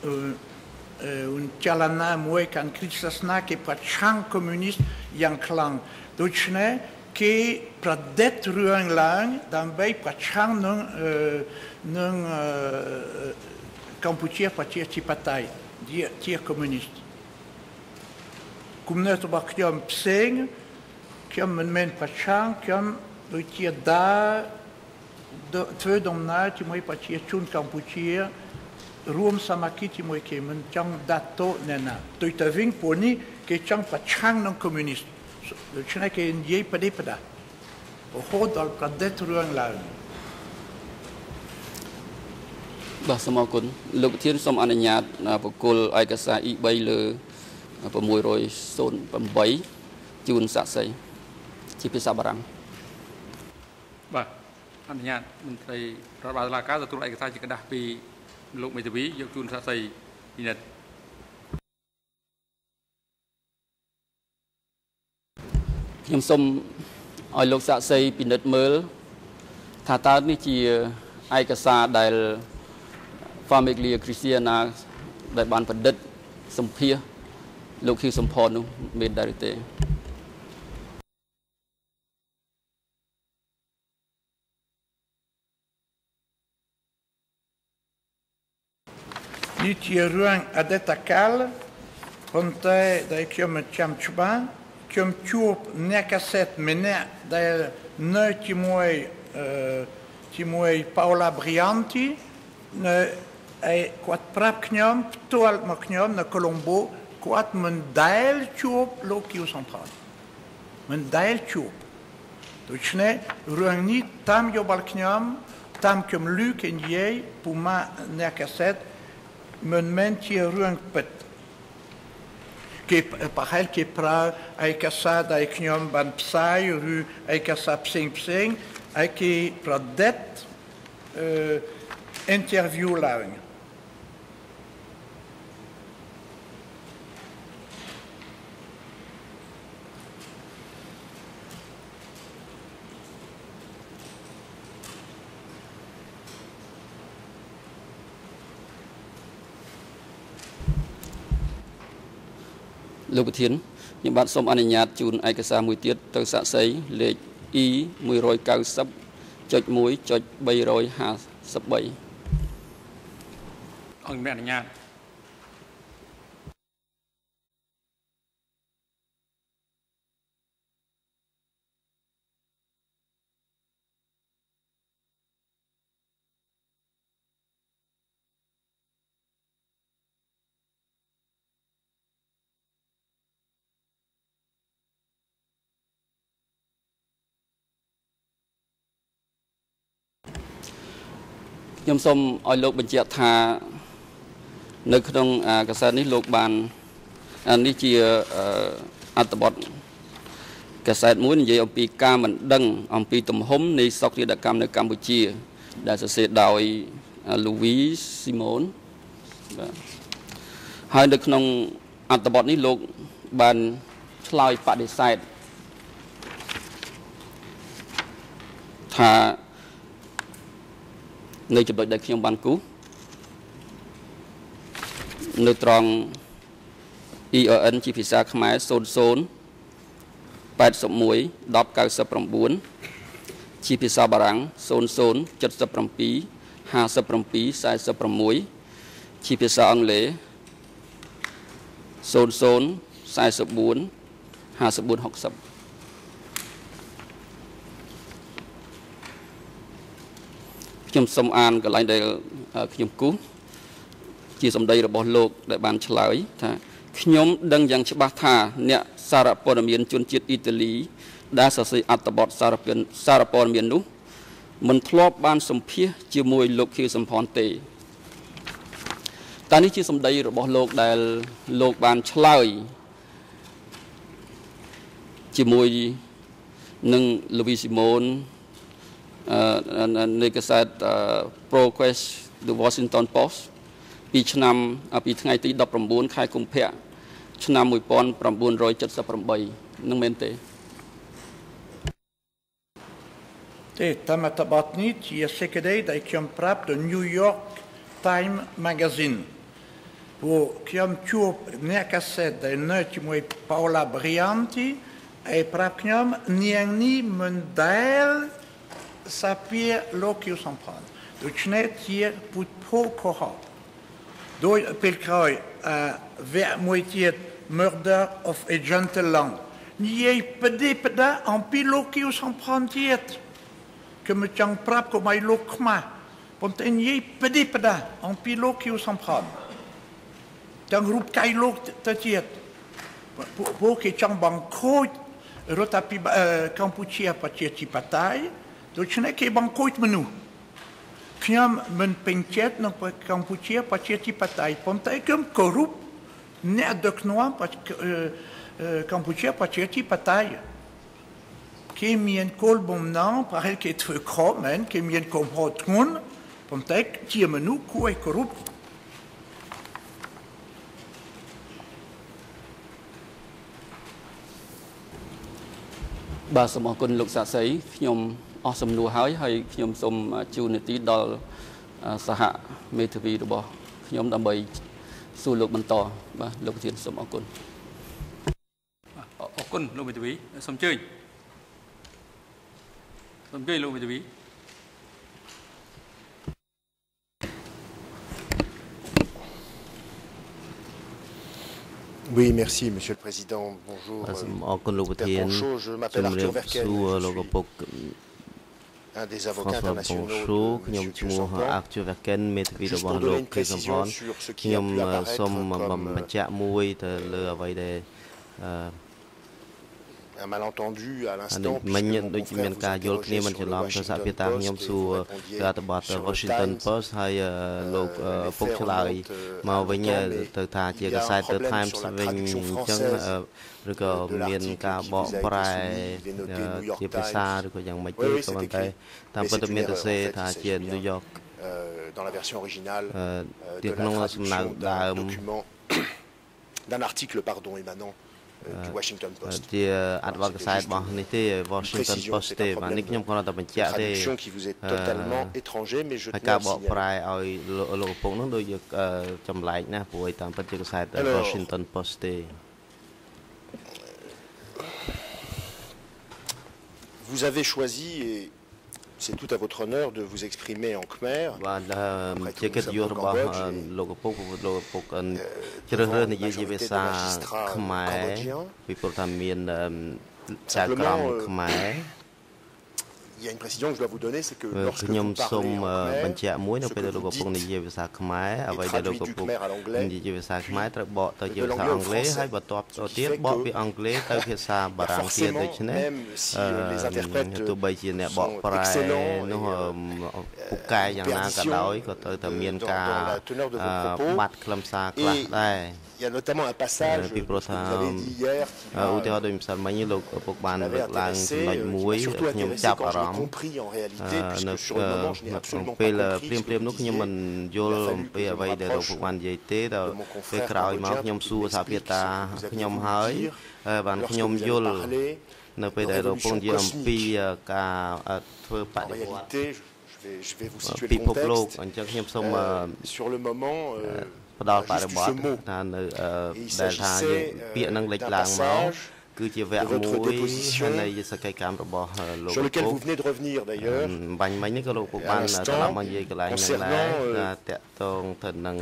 ចលនាមួយកាន់គ្រីស្ទសាសនាគេប្រឆាំងកុម្មុយនីសយ៉ាងខ្លាំងដូច្នេះគេប្រឌិតរឿងឡើងដើម្បីប្រឆាំងនឹងកម្ពុជាប្រជាធិបតេយ្យជាកុម្មុយនីស គុំនៅរបស់ខ្ញុំផ្សេងខ្ញុំមិនមែនប្រឆាំងខ្ញុំដូចជាដើរធ្វើដំណើរជាមួយប្រជាជនកម្ពុជារួមសាមគ្គីជាមួយគេមិនចង់ដាត់ទោសអ្នកណាដូចតែវិញពួកនេះគេចង់ប្រឆាំងនឹងកុម្មុយនីសដូច្នេះគេនិយាយបដិបដារហូតដល់ប្រឌិតរឿងឡើងបាទសូមអរគុណលោកប្រធានសូមអនុញ្ញាតបកគលឯកសារ E3 លើ 608 ជូនសាក្សីជាភាសាបារាំងបាទអនុញ្ញាតមន្ត្រីរដ្ឋបាលតុលាការទទួលឯកសារជាกระดาษពីលោកមេធាវីយកជូនសាក្សីពិនិត្យ ខ្ញុំសូមឲ្យលោកសាក្សីពិនិត្យមើលថាតើនេះជាឯកសារដែល Famiglia Cristiana ដែលបានប្រឌិតសម្ភាស លោកហ៊ីសំផននោះមានដែរទេនេះជារឿងអតីតកាលប៉ុន្តែដែលខ្ញុំមិនចាំច្បាស់ខ្ញុំជួបអ្នកកាសែតម្នាក់ដែលនៅជាមួយ Paola Brianti នៅគាត់ប្រាប់ខ្ញុំផ្ទាល់មកខ្ញុំនៅកូឡុំបូ គាត់មិនដែលជួបលោកគីវសំផនមិនដែលជួបដូច្នេះរឿងនេះតាមយោបល់ខ្ញុំតាមខ្ញុំឮគេនិយាយពុំអ្នកកាសែតមិនមែនជារឿងពិត par elle qui prend avec ça avec nous ban psai rue avec ça psing avec qui prend dette interview là. លោកប្រធានខ្ញុំបាទសូមអនុញ្ញាតជូនឯកសារមួយទៀតទៅសាក្សីលេខ E 190.1.353 អង្គមានអនុញ្ញាតខ្ញុំសូមឲ្យលោកបញ្ជាក់ថានៅក្នុងកាសែតនេះលោកបាននេះជាអត្ថបទកាសែតមួយនិយាយអំពីការមិនដឹងអំពីទំហំនៃសក្តិកម្មនៅកម្ពុជាដែលសរសេរដោយ Louis Simon បាទហើយនៅក្នុងអត្ថបទនេះលោកបានឆ្លើយបដិសេធថានៅចំណុចដែលខ្ញុំបានគូសនៅត្រង់ ERN ជាភាសាខ្មែរ00 81 1099ជាភាសាបារាំង00 77 57 46ជាភាសាអង់គ្លេស00 44 54 60ខ្ញុំសូមអានកន្លែងដែលខ្ញុំគូសជាសម្ដីរបស់លោកដែលបានឆ្លើយថាខ្ញុំដឹងយ៉ាងច្បាស់ថាអ្នកសារព័ត៌មានជនជាតិអ៊ីតាលីដែលសរសេរអត្ថបទសារព័ត៌មាននោះមិនធ្លាប់បានសម្ភាសជាមួយលោកខៀវសំផនទេតែនេះជាសម្ដីរបស់លោកដែលលោកបានឆ្លើយជាមួយនឹង Louis Simon នៃកាសែត Progress The Washington Post ពីថ្ងៃទី19ខែកុម្ភៈឆ្នាំ1978នឹងមែនទេតាមតបតនេះជាសេចក្តីដែលខ្ញុំប្រាប់ទៅ New York Times Magazine ពួកខ្ញុំជួបអ្នកកាសែតដែលនៅជាមួយ Paola Brianti ហើយប្រាប់ខ្ញុំនាងនេះមិនដែលសាពីលោកខៀវសំផនដូច្នេះជាពុទ្ធពោកុហកដោយពេលក្រោយវគ្គមួយទៀត Murder of a Gentleman និយាយបដិបដាអំពីលោកខៀវសំផនទៀតគឺមិនចង់ប្រាប់កុំឲ្យលោកខ្មាស់ប៉ុន្តែនិយាយបដិបដាអំពីលោកខៀវសំផនទាំងរូបកាយលោកទៅទៀតពួកគេចង់បង្ខូចរដ្ឋាភិបាលកម្ពុជាប្រជាធិបតេយ្យដូច្នេះគេបង្ខូចមនុស្សខ្ញុំមិនពេញចិត្តនៅកម្ពុជាប្រជាធិបតេយ្យប៉ុន្តែខ្ញុំគោរពអ្នកដឹកនាំកម្ពុជាប្រជាធិបតេយ្យគេមានគោលបំណងប្រហែលគេធ្វើខុសមែនគេមានកំហុសធ្ងន់ប៉ុន្តែជាមនុស្សគួរឲ្យគោរពបាទសូមអរគុណលោកសាក់សីខ្ញុំអស់សំណួរហើយខ្ញុំសូមជូននីតិដល់សហមេធាវីរបស់ខ្ញុំដើម្បីសួរលោកបន្តបាទលោកប្រធានសូមអរគុណអរគុណលោកមេធាវីសូមអញ្ជើញលោកមេធាវី Oui, merci, Monsieur le Président. Bonjour. Bonjour, je m'appelle Arthur Verken. Un des avocats internationaux de M. Arthur Verken មេធាវីរបស់លោកខៀវសំផនខ្ញុំសូមបញ្ជាក់មួយទៅលើអ្វីដែល un malentendu à l'instant. Mìnhដូចមានការយល់គ្នាមិនច្រឡំទៅសារពាក្យតាខ្ញុំសួររដ្ឋបတ် Washington Post ហើយលោកពុកឆ្លើយមកវិញទៅថាជាកាសែត The Times វិញអញ្ចឹងឬក៏មានការបកប្រែជាភាសាឬក៏យ៉ាងម៉េចទេក៏ប៉ុន្តែតាមពិតមានទៅសេថាជា New York dans la version originale de document d'un article émanant du Washington Post. ជាអត្ថបទកាសែតរបស់នេះទេ Washington Post ទេបាទនេះខ្ញុំគ្រាន់តែបញ្ជាក់ទេ traduction qui vous est totalement étranger mais je ការបកប្រែឲ្យលោកកំពុងនោះដូចចម្លែកណាស់ព្រោះឲ្យតាមពិតជាកាសែត Washington Post ទេ Vous avez choisi et c'est tout à votre honneur de vous exprimer en khmer. បាទជាកិត្តិយសរបស់លោកកំពុងលោកកំពុងជ្រើសរើសនិយាយជាភាសាខ្មែរពីព្រោះថាមានចៅក្រមខ្មែរ Il y a une précision que je dois vous donner, c'est que lorsque ខ្ញុំ vous សូម parlez en បញ្ជាក់មួយនៅពេលដែលលោកកំពុងនិយាយភាសាខ្មែរអ្វីដែលលោកកំពុងនិយាយជាភាសាខ្មែរត្រូវបកទៅជាភាសាអង់គ្លេសហើយបន្ទាប់ទៅទៀតបកពីអង់គ្លេសទៅភាសាបារាំងទៀតដូច្នេះទោះបីជាអ្នកបកប្រែនោះពូកែយ៉ាងណាក៏ដោយក៏ត្រូវតែមានការបាត់ខ្លឹមសារខ្លះដែរ Il y a notamment un passage que vous avez dit hier qui m'a marqué, surtout intéressé quand j'ai compris en réalité, puisque sur le moment je n'ai absolument pas compris ce que vous disiez. Il a fallu que je me rapproche de mon confrère cambodgien pour lui expliquer ce que vous aviez voulu dire lorsque vous avez parlé de révolution cosmique. En réalité, je vais vous situer le contexte. Sur le moment, ផ្ដល់បរិបទថានៅដែលថាពាក្យនឹងលេចឡើងមកគឺជាវគ្គមួយនៃសកម្មកម្មរបស់លោកពុក sur lequel vous venez de revenir d'ailleurs បាញ់មិញនេះក៏លោកពុកបានត្រឡប់មកនិយាយកន្លែងហ្នឹងដែរតាក់ទងទៅនឹង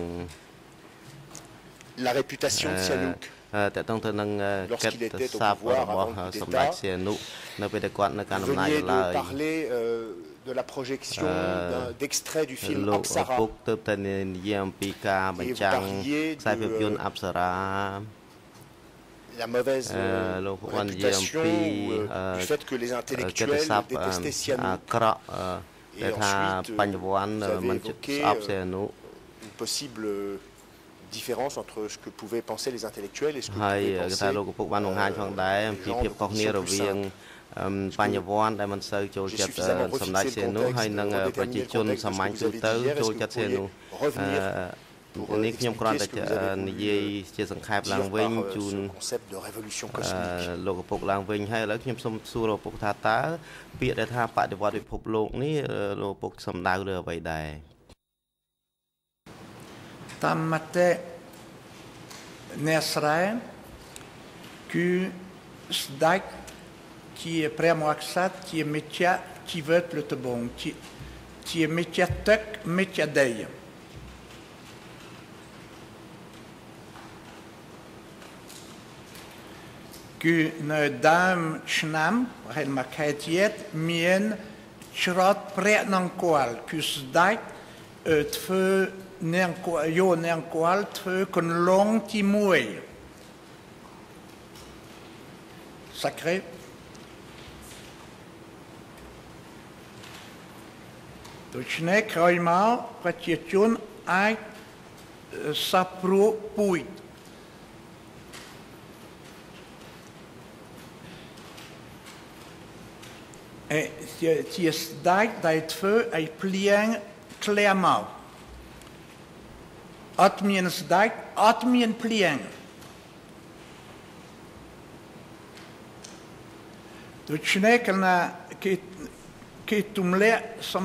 la réputation de Sihanouk តាក់ទងទៅនឹងកិត្តិស័ព្ទរបស់សម្ដេចសីហនុនៅពេលដែលគាត់នៅកាន់អំណាចឡើយ de la projection d'extraits du film Apsara ពុកទៅតែនិយាយអំពីការបញ្ចាំងខ្សែភាពយន្ត Apsara la mauvaise réputation du fait que les intellectuels détestaient Sihanouk ក្រក់ដែលថាបញ្ញវន្តមិនស្អប់សីហនុ une possible différence entre ce que pouvaient penser les intellectuels et ce que ហើយ pouvaient តែ penser លោកពុកបានបង្ហាញផងដែរអំពីភាពខុសគ្នារវាងបញ្ញវន្តដែលមិនសូវចូលចិត្តសម្ដេចសីហនុហើយនឹងប្រជាជនសាមញ្ញទូទៅចូលចិត្តសីហនុនេះខ្ញុំគ្រាន់តែនិយាយជាសង្ខេបឡើងវិញជូនលោកពុកឡើងវិញហើយឥឡូវខ្ញុំសូមសួរលោកពុកថាតើពាក្យដែលថាបដិវត្តពិភពលោកនេះលោកពុកសំដៅលើអ្វីដែរតាមមតិអ្នកស្រែគឺស្ដេចជាព្រះមហាក្សត្រជាម្ចាស់ជីវិតលើត្បូងជាម្ចាស់ទឹកម្ចាស់ដីគឺនៅដើមឆ្នាំហើយមកខែទៀតមានច្រត់ព្រះនង្គ័លគឺស្ដេចធ្វើនាងគួលយកនាងគួលធ្វើកន្លងទី1 sacréដូច្នេះក្រោយមកប្រជាជនអាចសាប់ព្រោះពូជជាស្ដេចដែលធ្វើឲ្យភ្លៀងធ្លាក់មកអត់មានស្ដេចអត់មានភ្លៀងដូច្នេះកណាគេទម្លាក់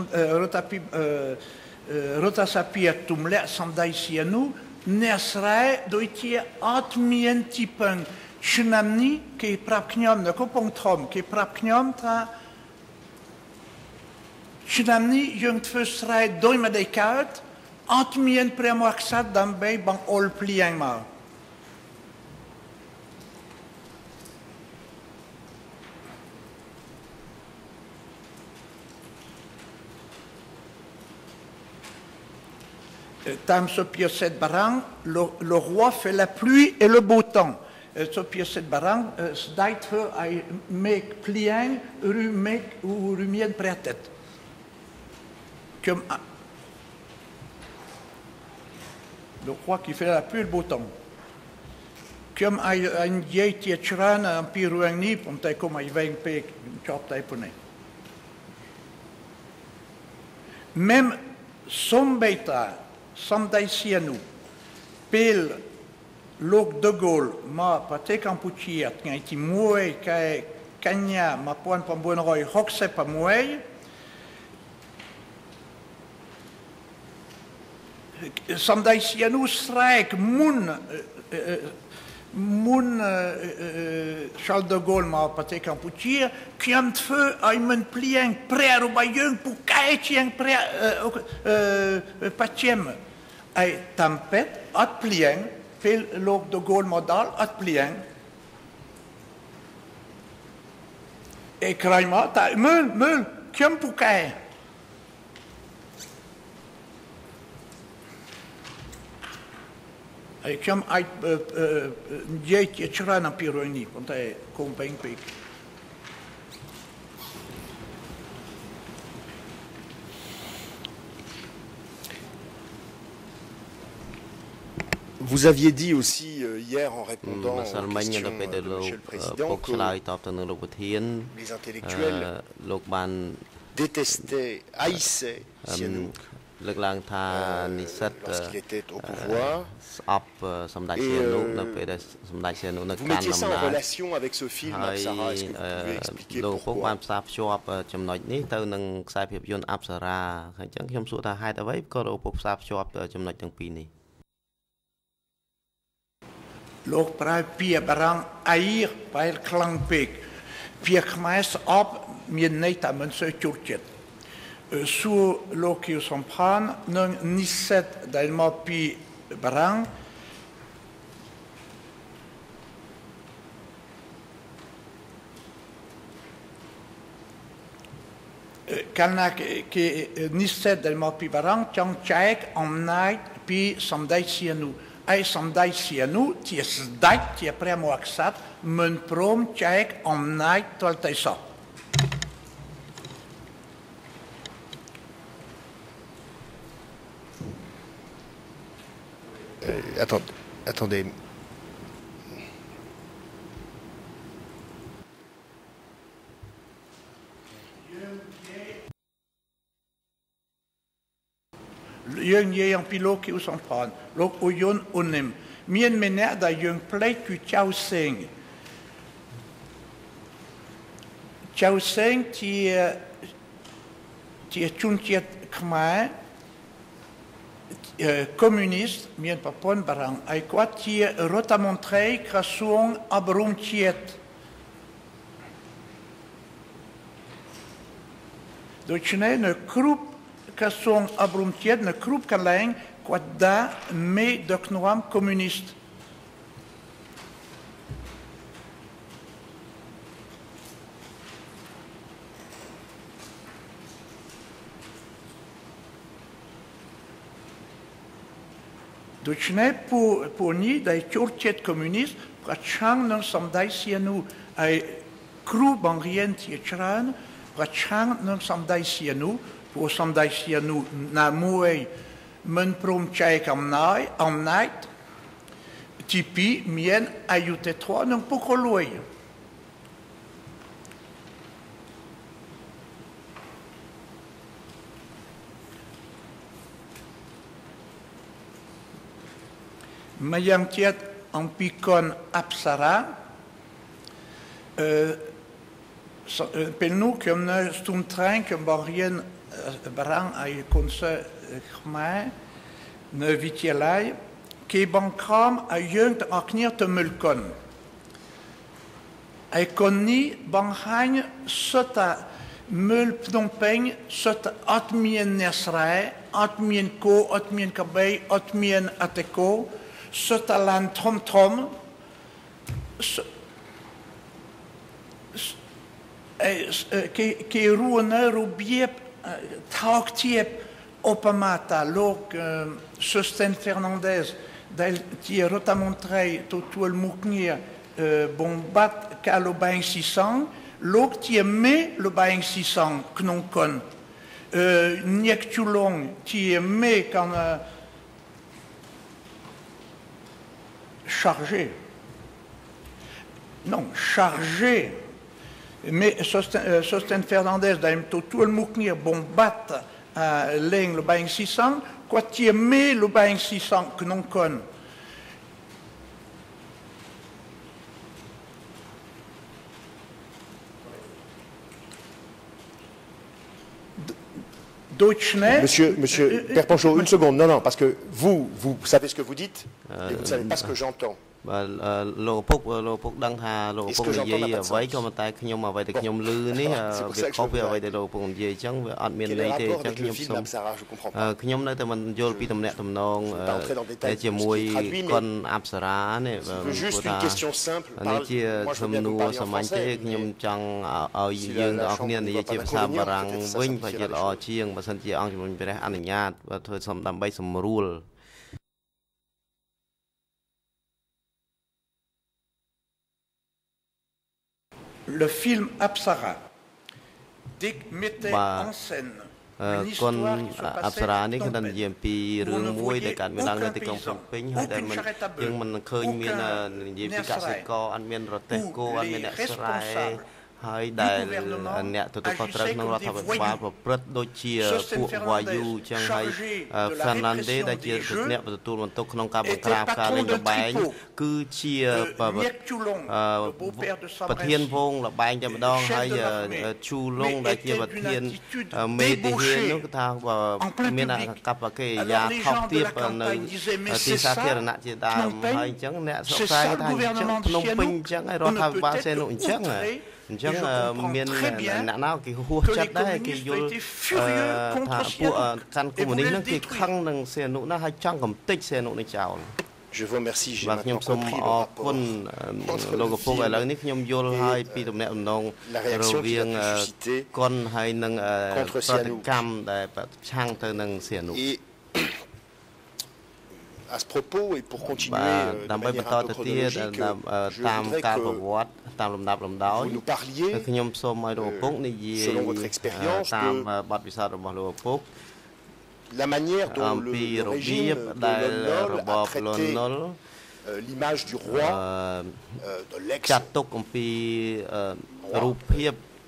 រដ្ឋសភាទម្លាក់សម្ដេចសីហនុអ្នកស្រែដូចជាអត់មានទីពឹងឆ្នាំនេះគេប្រាប់ខ្ញុំនៅកំពង់ធំគេប្រាប់ខ្ញុំថាឆ្នាំនេះយើងធ្វើស្រែដោយមិនได้កើតអត់មានព្រះមហាក្សត្រដើម្បីបង្អុរភ្លៀងមក Tam Sopiosset Barang, le roi fait la pluie et le beau temps. zo piaset barang sdait he ai mek plieng ru mek ou rumien pretet. Comme je crois qu'il fait la plus le beau temps. Comme un vieil tietran un pirouang ni pour te comme ai veng pek chop tai pone. Même som beta som dai sianu pel lok de Gaulle ma pate Campuchiat ngai ti muoi kai kanya ma puan pambuenroi hokse pa muoi som dai sianu strijk mun Charles de Gaulle ma pate Campuchia kiamt feu ai men plieng pre ro ba yeung pu kai chieng pre patiem ai tampet at plieng pel lok de Gaulle modal at plieng e kraima ta mul kiam pu kai ai kiam ai jeit chran am pironi ponta e compagn pek. Vous aviez dit aussi hier en répondant aux questions, Monsieur le Président, que les intellectuels détestaient, haïssaient Sihanouk lorsqu'il était au pouvoir. Et vous mettiez ça en relation avec ce film, Apsara. Est-ce que vous pouvez expliquer pourquoi? Lok praai pia barang air pail klang pek. Pia kmais op mien neita men se churchet. Su loki sompran nung niset dailma pi barang. Kalnak ke niset dailma pi barang chang chaik omnait pi samdai Sihanouk. Ai samdai Sihanouk, tie sdait, tie premo aksat, men prom tjaik om night tol taisa. Attendez. Jung je een piloot die ons aan, lok ojon onem. Mien meneer dat jung pleit ku Chao Seng. Chao Seng die chuntiet kmae communist, mien papon barang. Ai kwat die rotamontrei krasuong abrumtiet. Dochne ne kroep kasong abrumtiet ne kroep kaleng kwat da me de knoam communist. Dochne pour ni dai churchet communist prachang non samdai Sihanouk ai kroep bangrient je chran prachang non samdai Sihanouk pour samdai Sihanouk na moei men prom tjaik am night tipi mien ayute 3 non poko loy. Mayang tiet en picon Apsara pel nou kem ne stoum train kem barien barang ay konse khma ne vitielai ke bankram a jeugd aknier te mulkon ay konni banghang sota mul Phnom Penh sota atmien nesrai atmien ko atmien kabay atmien ateko sota lan tom ke ruene rubiep taaktiep opamata lok Susten Fernandez del tie rotamontrei totuel muknier bon bat qu'à le bain 600, l'autre qui aimait le bain 600 que non con. Niek Toulon qui aimait quand chargé. Non, chargé. Mais Sosten Fernandez d'aim tout le mouknir bon bat à l'eng le bain 600, quoi qui aimait le bain 600 que non con. Monsieur Père Panchaud, une seconde. Non, parce que vous savez ce que vous dites, et vous ne savez pas ce que j'entends. លោកពុកដឹងថាលោកពុកនិយាយអ្វីក៏តែខ្ញុំអ្វីដែលខ្ញុំឮនេះវាខុសពីអ្វីដែលលោកពុកនិយាយអញ្ចឹងវាអត់មានន័យទេអញ្ចឹងខ្ញុំសូមខ្ញុំនៅតែមិនយល់ពីតំណែងតំណងជាមួយកុនអប្សរានេះព្រោះថានេះជាសំណួរសាមញ្ញទេខ្ញុំចង់ឲ្យយើងទាំងអស់គ្នានិយាយជាភាសាបារាំងវិញប្រហែលជាល្អជាងបើសិនជាអង្គជំនុំជម្រះអនុញ្ញាតធ្វើដើម្បីសម្រួល Le film Apsara mettait en scène une histoire qui se passait dans le pays. On ne voyait aucun paysan, aucune charrette à bœuf, aucun nerf où les responsables ហើយដែលអ្នកទទួលខុសត្រូវក្នុងរដ្ឋាភិបាលប្រព្រឹត្តដូចជាពួកវាយូចឹងហើយ Fernandez ដែលជាអ្នកទទួលបន្ទុកក្នុងការបង្ក្រាបការលេងល្បែងគឺជាប្រធានវងល្បែងតែម្ដងហើយជូឡុងដែលជាប្រធានមេទាហាននោះគឺថាមានកប្បកិរិយាថោកទាបនៅទីសាធារណៈជាដើមហើយអញ្ចឹងអ្នកសិក្សាថាអញ្ចឹងភ្នំពេញអញ្ចឹងហើយរដ្ឋាភិបាលសេនុអញ្ចឹង អញ្ចឹងមានអ្នកណាគេហួសចិត្តដែរគេយល់ថាពួកកាន់កុម្មុយនីសនឹងគេខឹងនឹងសេនុណាហើយចង់កំទេចសេនុនេះចោល Je vous remercie. J'ai maintenant compris le rapport la réaction qui a été suscitée contre Sihanouk. Et à ce propos, et pour continuer de manière un peu chronologique, je voudrais que vous nous parliez, selon votre expérience, de la manière dont le régime de Lon Nol a traité l'image du roi, de l'ex-roi,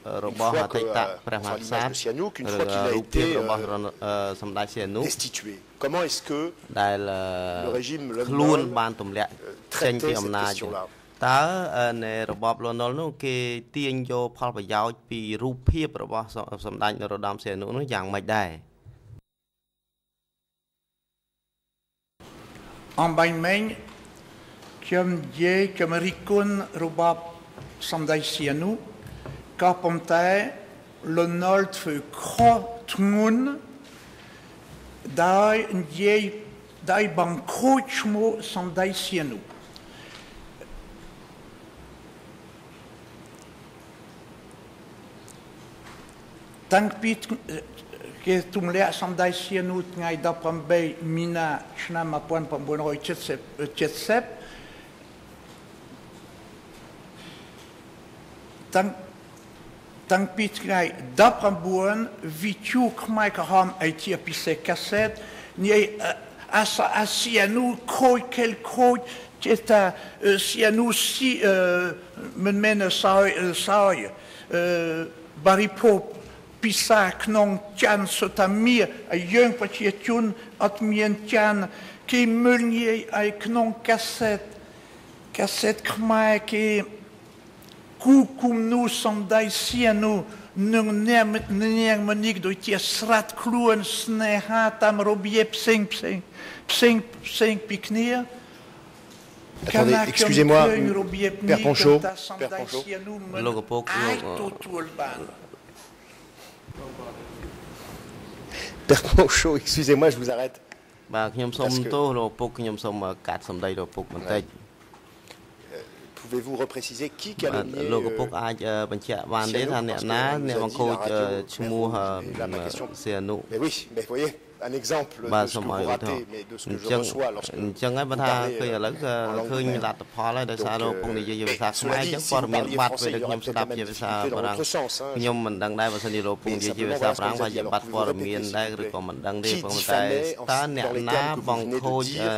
une fois qu'il a été destitué. Comment est-ce que le régime Lon Nol traitait cette question-là? តើនៅរបបលន់នល់នោះគេទាញយកផលប្រយោជន៍ពីរូបភាពរបស់សម្ដេចនរោត្តមសីហនុនោះយ៉ាងម៉េចដែរ En Bainmein, comme dit, comme Rikun, Robab, Samdai Sianou, Carpenter, le Nold feu Krotmun, Dai Bankrochmo, Samdai Sianou. Tant pis que tu me l'as samedi si nous n'aille d'après mina chnam à point pour bon roi tchetsep tant pis que n'aille d'après bon vitu comme que ham a été apissé cassette ni à si à nous croy quel croy c'est à si à nous si me mène ça baripop Pisak non tian sotamir a young patietun atmien tian qui meunier a non cassette kma qui coucum nous samdai sianu nun nemet niang manik do tia srat kluan sneha tam robiep psing piknir. Attendez, excusez-moi, Père Panchaud. Père Panchaud, excusez-moi, je vous arrête. Pouvez-vous repréciser qui calomniait Sihanouk, mais oui, mais voyez, un exemple de ce que vous ratez, mais de ce que je reçois lorsque vous parlez en langue mère. Donc, cela dit, si vous parliez français, il y aurait peut-être la même difficulté dans l'autre sens. Mais simplement parce que vous avez dit, alors pouvez-vous répéter, s'il vous plaît, qui diffamait dans les termes que vous venez de dire,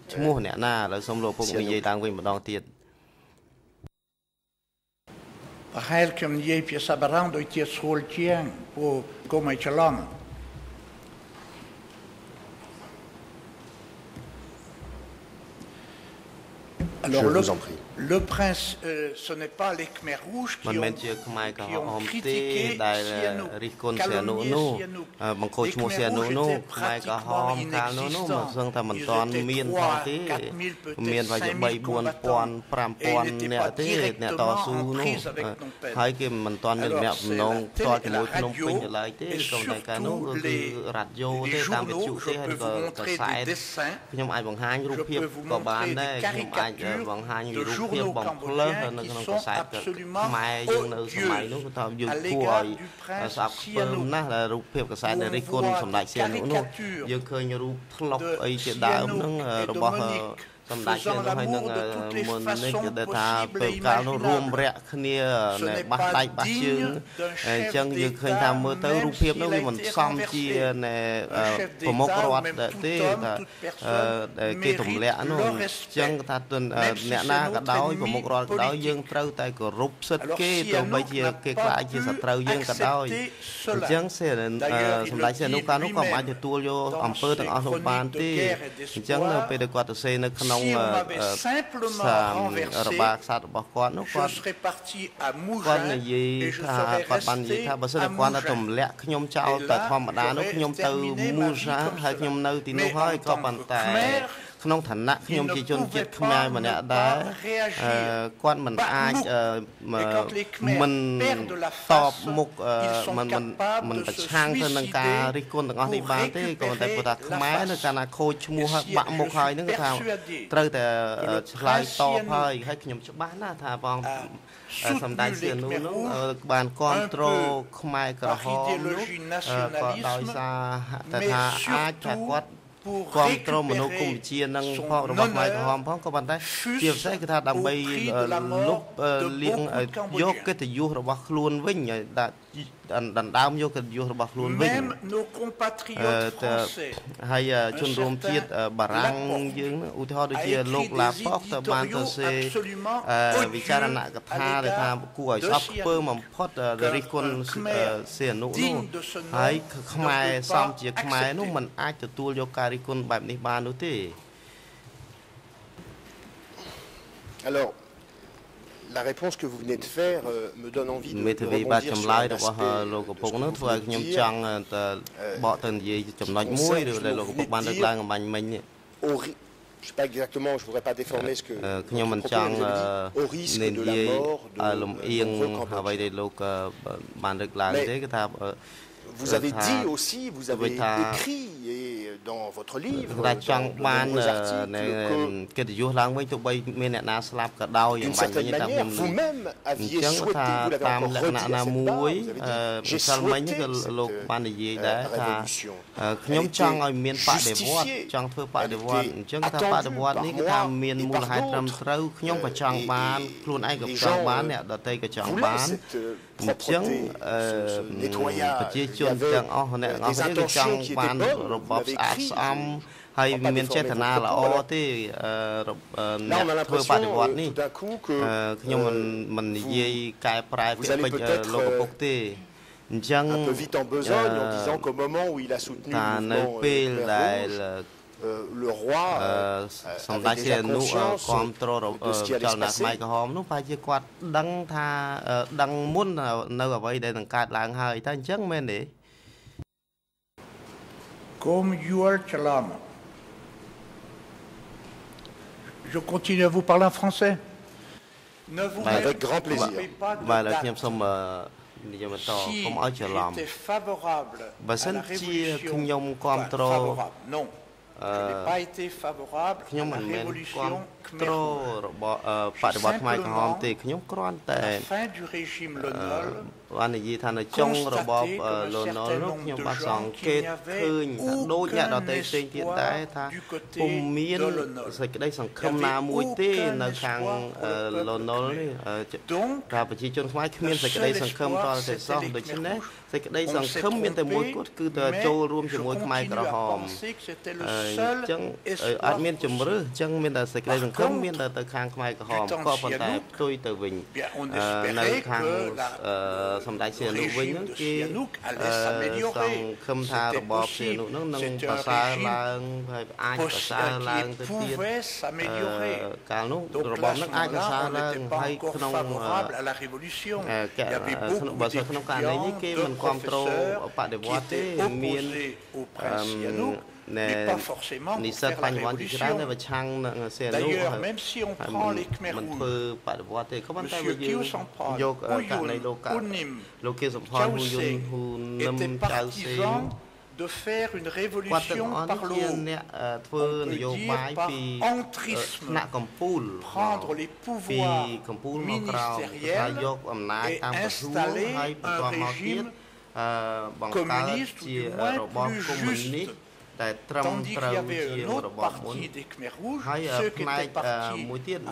si elle ប្រហែលខ្ញុំនិយាយភាសាបារាំងដូចជាស្រួលជាងព្រោះកុំឲ្យច្រឡំ Alors le prince, ce n'est pas les Khmers rouges qui ont critiqué Sihanouk. Calomnié Sihanouk. Les Khmers rouges étaient pratiquement inexistants. Ils étaient 3, 4 000, peut-être 5 000 combattants. Et ils n'étaient pas directement en prise avec Phnom Penh. Alors c'est la télé, la radio et surtout les journaux. Je peux vous montrer des dessins. Je peux vous montrer des caricatures de journaux cambodgiens qui sont absolument odieux à l'égard du prince Sihanouk. On voit caricature de Sihanouk et de Monique faisant l'amour de toutes les façons possibles et imaginables. Ce n'est pas digne d'un chef d'État, même s'il a été renversé, un chef d'État, même tout homme, toute personne mérite le respect, même Sihanouk est ennemi politique. Alors Sihanouk n'a pas pu accepter cela. D'ailleurs, il le dit lui-même dans ses chroniques de guerre et d'espoir. Si on m'avait simplement renversé, je serais parti à Mougins et je serais resté à Mougins. Et là, j'aurais terminé ma vie comme cela. Mais en tant que Khmer, ក្នុងឋានៈខ្ញុំជាជនជាតិខ្មែរម្នាក់ដែរគាត់មិនអាចមិនតបមុខមិនប្រឆាំងទៅនឹងការរិះគន់ទាំងអស់នេះបានទេក៏តែព្រោះថាខ្មែរនៅកាលណាខូចឈ្មោះហើយបាក់មុខហើយហ្នឹងគឺថាត្រូវតែឆ្លើយតបហើយខ្ញុំច្បាស់ណាស់ថាបងសម្ដេចសៀនុនោះបានគ្រប់គ្រងខ្មែរក្រហមនោះក៏ដោយសារតែថាអាចថាគាត់គ្រប់គ្រងមនុស្សកម្ពុជានឹងផងរបស់ខ្មែរក្រហមផងក៏ប៉ុន្តែជាពិសេសគឺថាដើម្បីលុបលាងយកកិត្តិយសរបស់ខ្លួនវិញដណ្ដើមយកកិត្តិយសរបស់ខ្លួនវិញហើយជនរួមជាតិបារាំងយើងឧទាហរណ៍ដូចជាលោកឡាប៉កទៅបានទៅសេវិចារណកថាដែលថាគួរឲ្យស្អប់ខ្ពើមបំផុតរិះគន់សៀនុនោះហើយខ្មែរសំជាខ្មែរនោះមិនអាចទទួលយកការរិះគន់បែបនេះបាននោះទេ Alors la réponse que vous venez de faire me donne envie de rebondir sur un aspect de ce que vous venez de dire. Je ne sais pas exactement, je ne voudrais pas déformer ce que vous proposez, au risque de la mort de nombreux campagnes. Vous avez dit aussi, vous avez écrit dans votre livre, dans vos articles, que d'une certaine manière, vous-même aviez souhaité, vous l'avez encore redit à cette date, vous avez dit, j'ai souhaité cette révolution. Elle était justifiée, elle était attendue par moi et par d'autres. Les gens voulaient cette propreté, ce nettoyage. Il y avait des intentions qui étaient bonnes, vous l'avez écrit. ហើយមានចេតនាល្អទេអ្នកធ្វើបដិវត្តនេះខ្ញុំមិននិយាយកែប្រែពាក្យពេចន៍លោកឪពុកទេអញ្ចឹង un peu vite en besogne en disant qu'au moment où il a soutenu le mouvement le roi សម្ដេចសៀនុគ្រប់គ្រងចលនាខ្មែរក្រហមនោះប្រហែលជាគាត់ដឹងថាដឹងមុននៅអ្វីដែលនឹងកើតឡើងហើយតែអញ្ចឹងមែនទេ Comme Yuval Chalam. Je continue à vous parler en français. Ne vous avec grand plaisir. Bah là, si j'étais favorable à la révolution, favorable, non. ខ្ញុំមិនមែនគ្រប់គ្រងរបស់បដិវត្តខ្មែរក្រហមទេខ្ញុំគ្រាន់តែបាននិយាយថានៅចុងរបបលន់នល់នោះខ្ញុំបាទសង្កេតឃើញថាដូចអ្នកដទៃផ្សេងទៀតដែរថាពុំមានសេចក្តីសង្ឃឹមណាមួយទេនៅខាងលន់នល់នេះថាប្រជាជនខ្មែរគ្មានសេចក្តីសង្ឃឹមតតែសោះដូច្នេះសេចក្តីសង្ឃឹមមានតែមួយគត់គឺទៅចូលរួមជាមួយខ្មែរក្រហមអញ្ចឹងអត់មានជំរឿសអញ្ចឹងមានតែសេចក្តីសង្ឃឹមមានតែទៅខាងខ្មែរក្រហមក៏ប៉ុន្តែផ្ទុយទៅវិញនៅខាងសម្ដេចសៀនុវិញហ្នឹងគេសង្ឃឹមថារបបសៀនុហ្នឹងនឹងប្រសើរឡើងហើយអាចប្រសើរឡើងទៅទៀតកាលនោះរបបហ្នឹងអាចប្រសើរឡើងហើយក្នុងបើសិនក្នុងករណីនេះគេមិនគ្រប់គ្រងបដិវត្តទេមាននិស្សិតបញ្ញវន្តជាច្រើនដែលប្រឆាំងនឹងសៀនុមិនធ្វើបដិវត្តទេក៏ប៉ុន្តែវាយើងយកករណីលោកគេសំផនហ៊ូយុនហ៊ូនឹមចៅសេង de faire une révolution par le haut, prendre les pouvoirs ministériels et installer un régime communiste ou du moins plus juste. Tandis qu'il y avait un autre parti des Khmers rouges, ceux qui étaient partis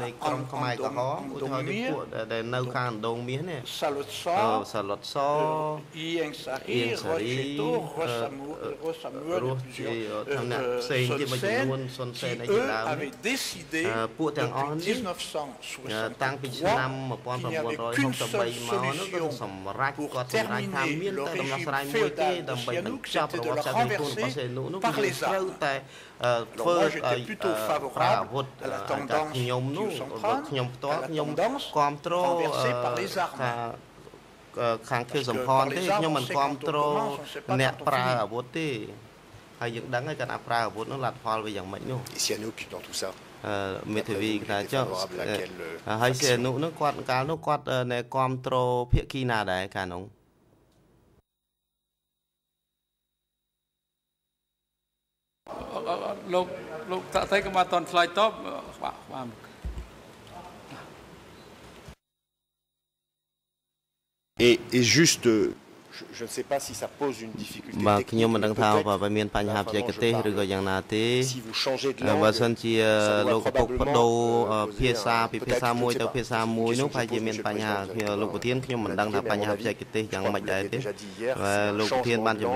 en Domir, Salotso, Ieng Sari, Rocheto, Rosamuel et plusieurs qui eux avaient décidé depuis 1963 qu'il n'y avait qu'une seule solution pour terminer le régime féodal de Sihanouk, c'était de le renverser par les armes. Alors moi j'étais plutôt favorable à la tendance du central, à la tendance renversée par les armes. ខាងគេសំផនទេខ្ញុំមិនគ្រប់គ្រងអ្នកប្រើអាវុធទេហើយយើងដឹងហើយគាត់អាចប្រើអាវុធនោះលទ្ធផលវាយ៉ាងម៉េចនោះ Sihanouk dans tout ça មេធាវីថាចុះហើយសៀនុនោះគាត់កាលនោះគាត់នៅគ្រប់គ្រងភាគីណាដែរកាលនោះលោកតាក់តែក៏មកតន់ឆ្លើយតបបាទ Et juste, je ne sais pas si ça pose une difficulté technique. Si vous changez de langue, ça doit probablement venir peut-être, je ne sais pas, une question que je pose, on l'a déjà dit hier, le changement de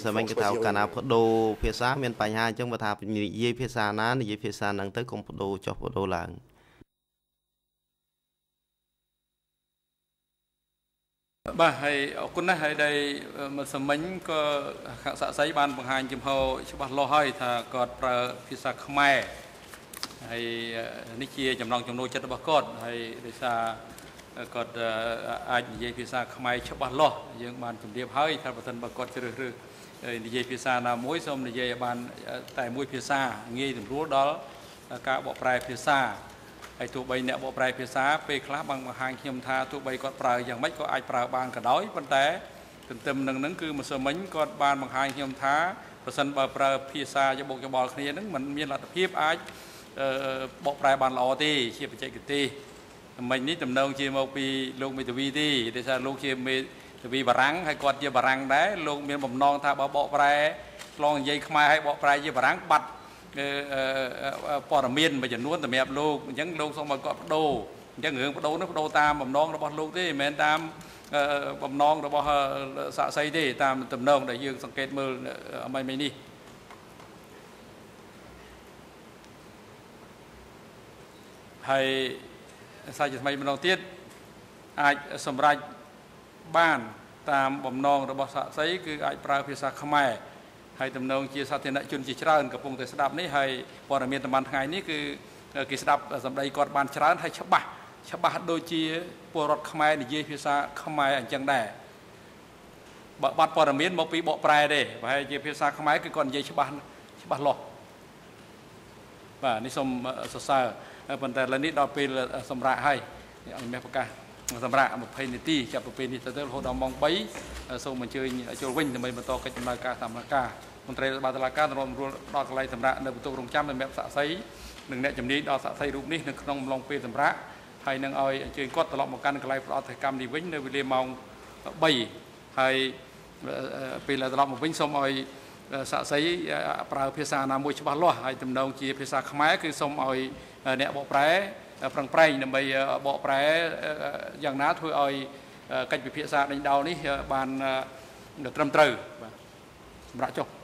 langue, បាទហើយអរគុណណាស់ហើយដែលមកសមិញក៏សាក់សីបានបង្ហាញចំហច្បាស់លាស់ហើយថាគាត់ប្រើភាសាខ្មែរហើយនេះជាចំណងចំណូលចិត្តរបស់គាត់ហើយដោយសារគាត់អាចនិយាយភាសាខ្មែរច្បាស់លាស់យើងបានជម្រាបហើយថាបើសិនបើគាត់ជ្រើសរើសនិយាយភាសាណាមួយសូមនិយាយឲ្យបានតែមួយភាសាងាយស្រួលដល់ការបកប្រែភាសាហើយទោះបីអ្នកបកប្រែភាសាពេលខ្លះបានបង្ហាញខ្ញុំថាទោះបីគាត់ប្រើយ៉ាងម៉េចក៏អាចប្រើបានក៏ដោយប៉ុន្តែទន្ទឹមនឹងគឺម្សិលមិញគាត់បានបង្ហាញខ្ញុំថាប្រសិនបើប្រើភាសាយោបល់គ្នានឹងมันមានលទ្ធភាពអាចបកប្រែបានល្អទេជាបច្ចេកទេសមិញនេះតំណងជាមកពីលោកមេធាវីទេដោយសារលោកជាមេធាវីបារាំងហើយគាត់ជាបារាំងដែរលោកមានបំណងថាបើបកប្រែឆ្លងនិយាយខ្មែរហើយបកប្រែជាបារាំងបាត់ព័ត៌មានមួយចំនួនសម្រាប់លោកអញ្ចឹងលោកសូមឲ្យគាត់បដូរអញ្ចឹងរឿងបដូរនោះបដូរតាមបំណងរបស់លោកទេមិនមែនតាមបំណងរបស់សាក់សីទេតាមតំណងដែលយើងសង្កេតមើលមិញនេះហើយសារជាថ្មីម្ដងទៀតអាចសម្រេចបានតាមបំណងរបស់សាក់សីគឺអាចប្រើភាសាខ្មែរហើយតំណងជាសាធារណជនជាច្រើនកំពុងតែស្ដាប់នេះហើយព័ត៌មានតាមថ្ងៃនេះគឺគេស្ដាប់សម្ដីគាត់បានច្រើនហើយច្បាស់ដូចជាពលរដ្ឋខ្មែរនិយាយភាសាខ្មែរអញ្ចឹងដែរបើបាត់ព័ត៌មានមកពីបកប្រែទេប្រហែលជាភាសាខ្មែរគឺគាត់និយាយច្បាស់លាស់បាទនេះសូមសរសើរប៉ុន្តែឥឡូវនេះដល់ពេលសម្រាប់ហើយអង្គមេប្រកាសសម្រាប់20នាទីចាប់ពីពេលនេះទៅរហូតដល់ម៉ោង3សូមអញ្ជើញចូលវិញដើម្បីបន្តកិច្ចដំណើរការតាមការមន្ត្រីរដ្ឋបាលតុលាការរំរួលដល់កន្លែងសម្រាប់នៅបន្ទប់រងចាំសម្រាប់សាក់សីនិងអ្នកជំនាញដល់សាក់សីរូបនេះនៅក្នុងអំឡុងពេលសម្រាប់ហើយនឹងឲ្យអញ្ជើញគាត់ត្រឡប់មកកាន់កន្លែងប្រតិកម្មនេះវិញនៅវេលាម៉ោង 3 ហើយពេលត្រឡប់មកវិញសូមឲ្យសាក់សីប្រើភាសាណាមួយច្បាស់លាស់ហើយទំនងជាភាសាខ្មែរគឺសូមឲ្យអ្នកបកប្រែប្រឹងប្រែងដើម្បីបកប្រែយ៉ាងណាធ្វើឲ្យកិច្ចពិភាក្សាដេញដោលនេះបានត្រឹមត្រូវបាទសម្រាប់ចុះ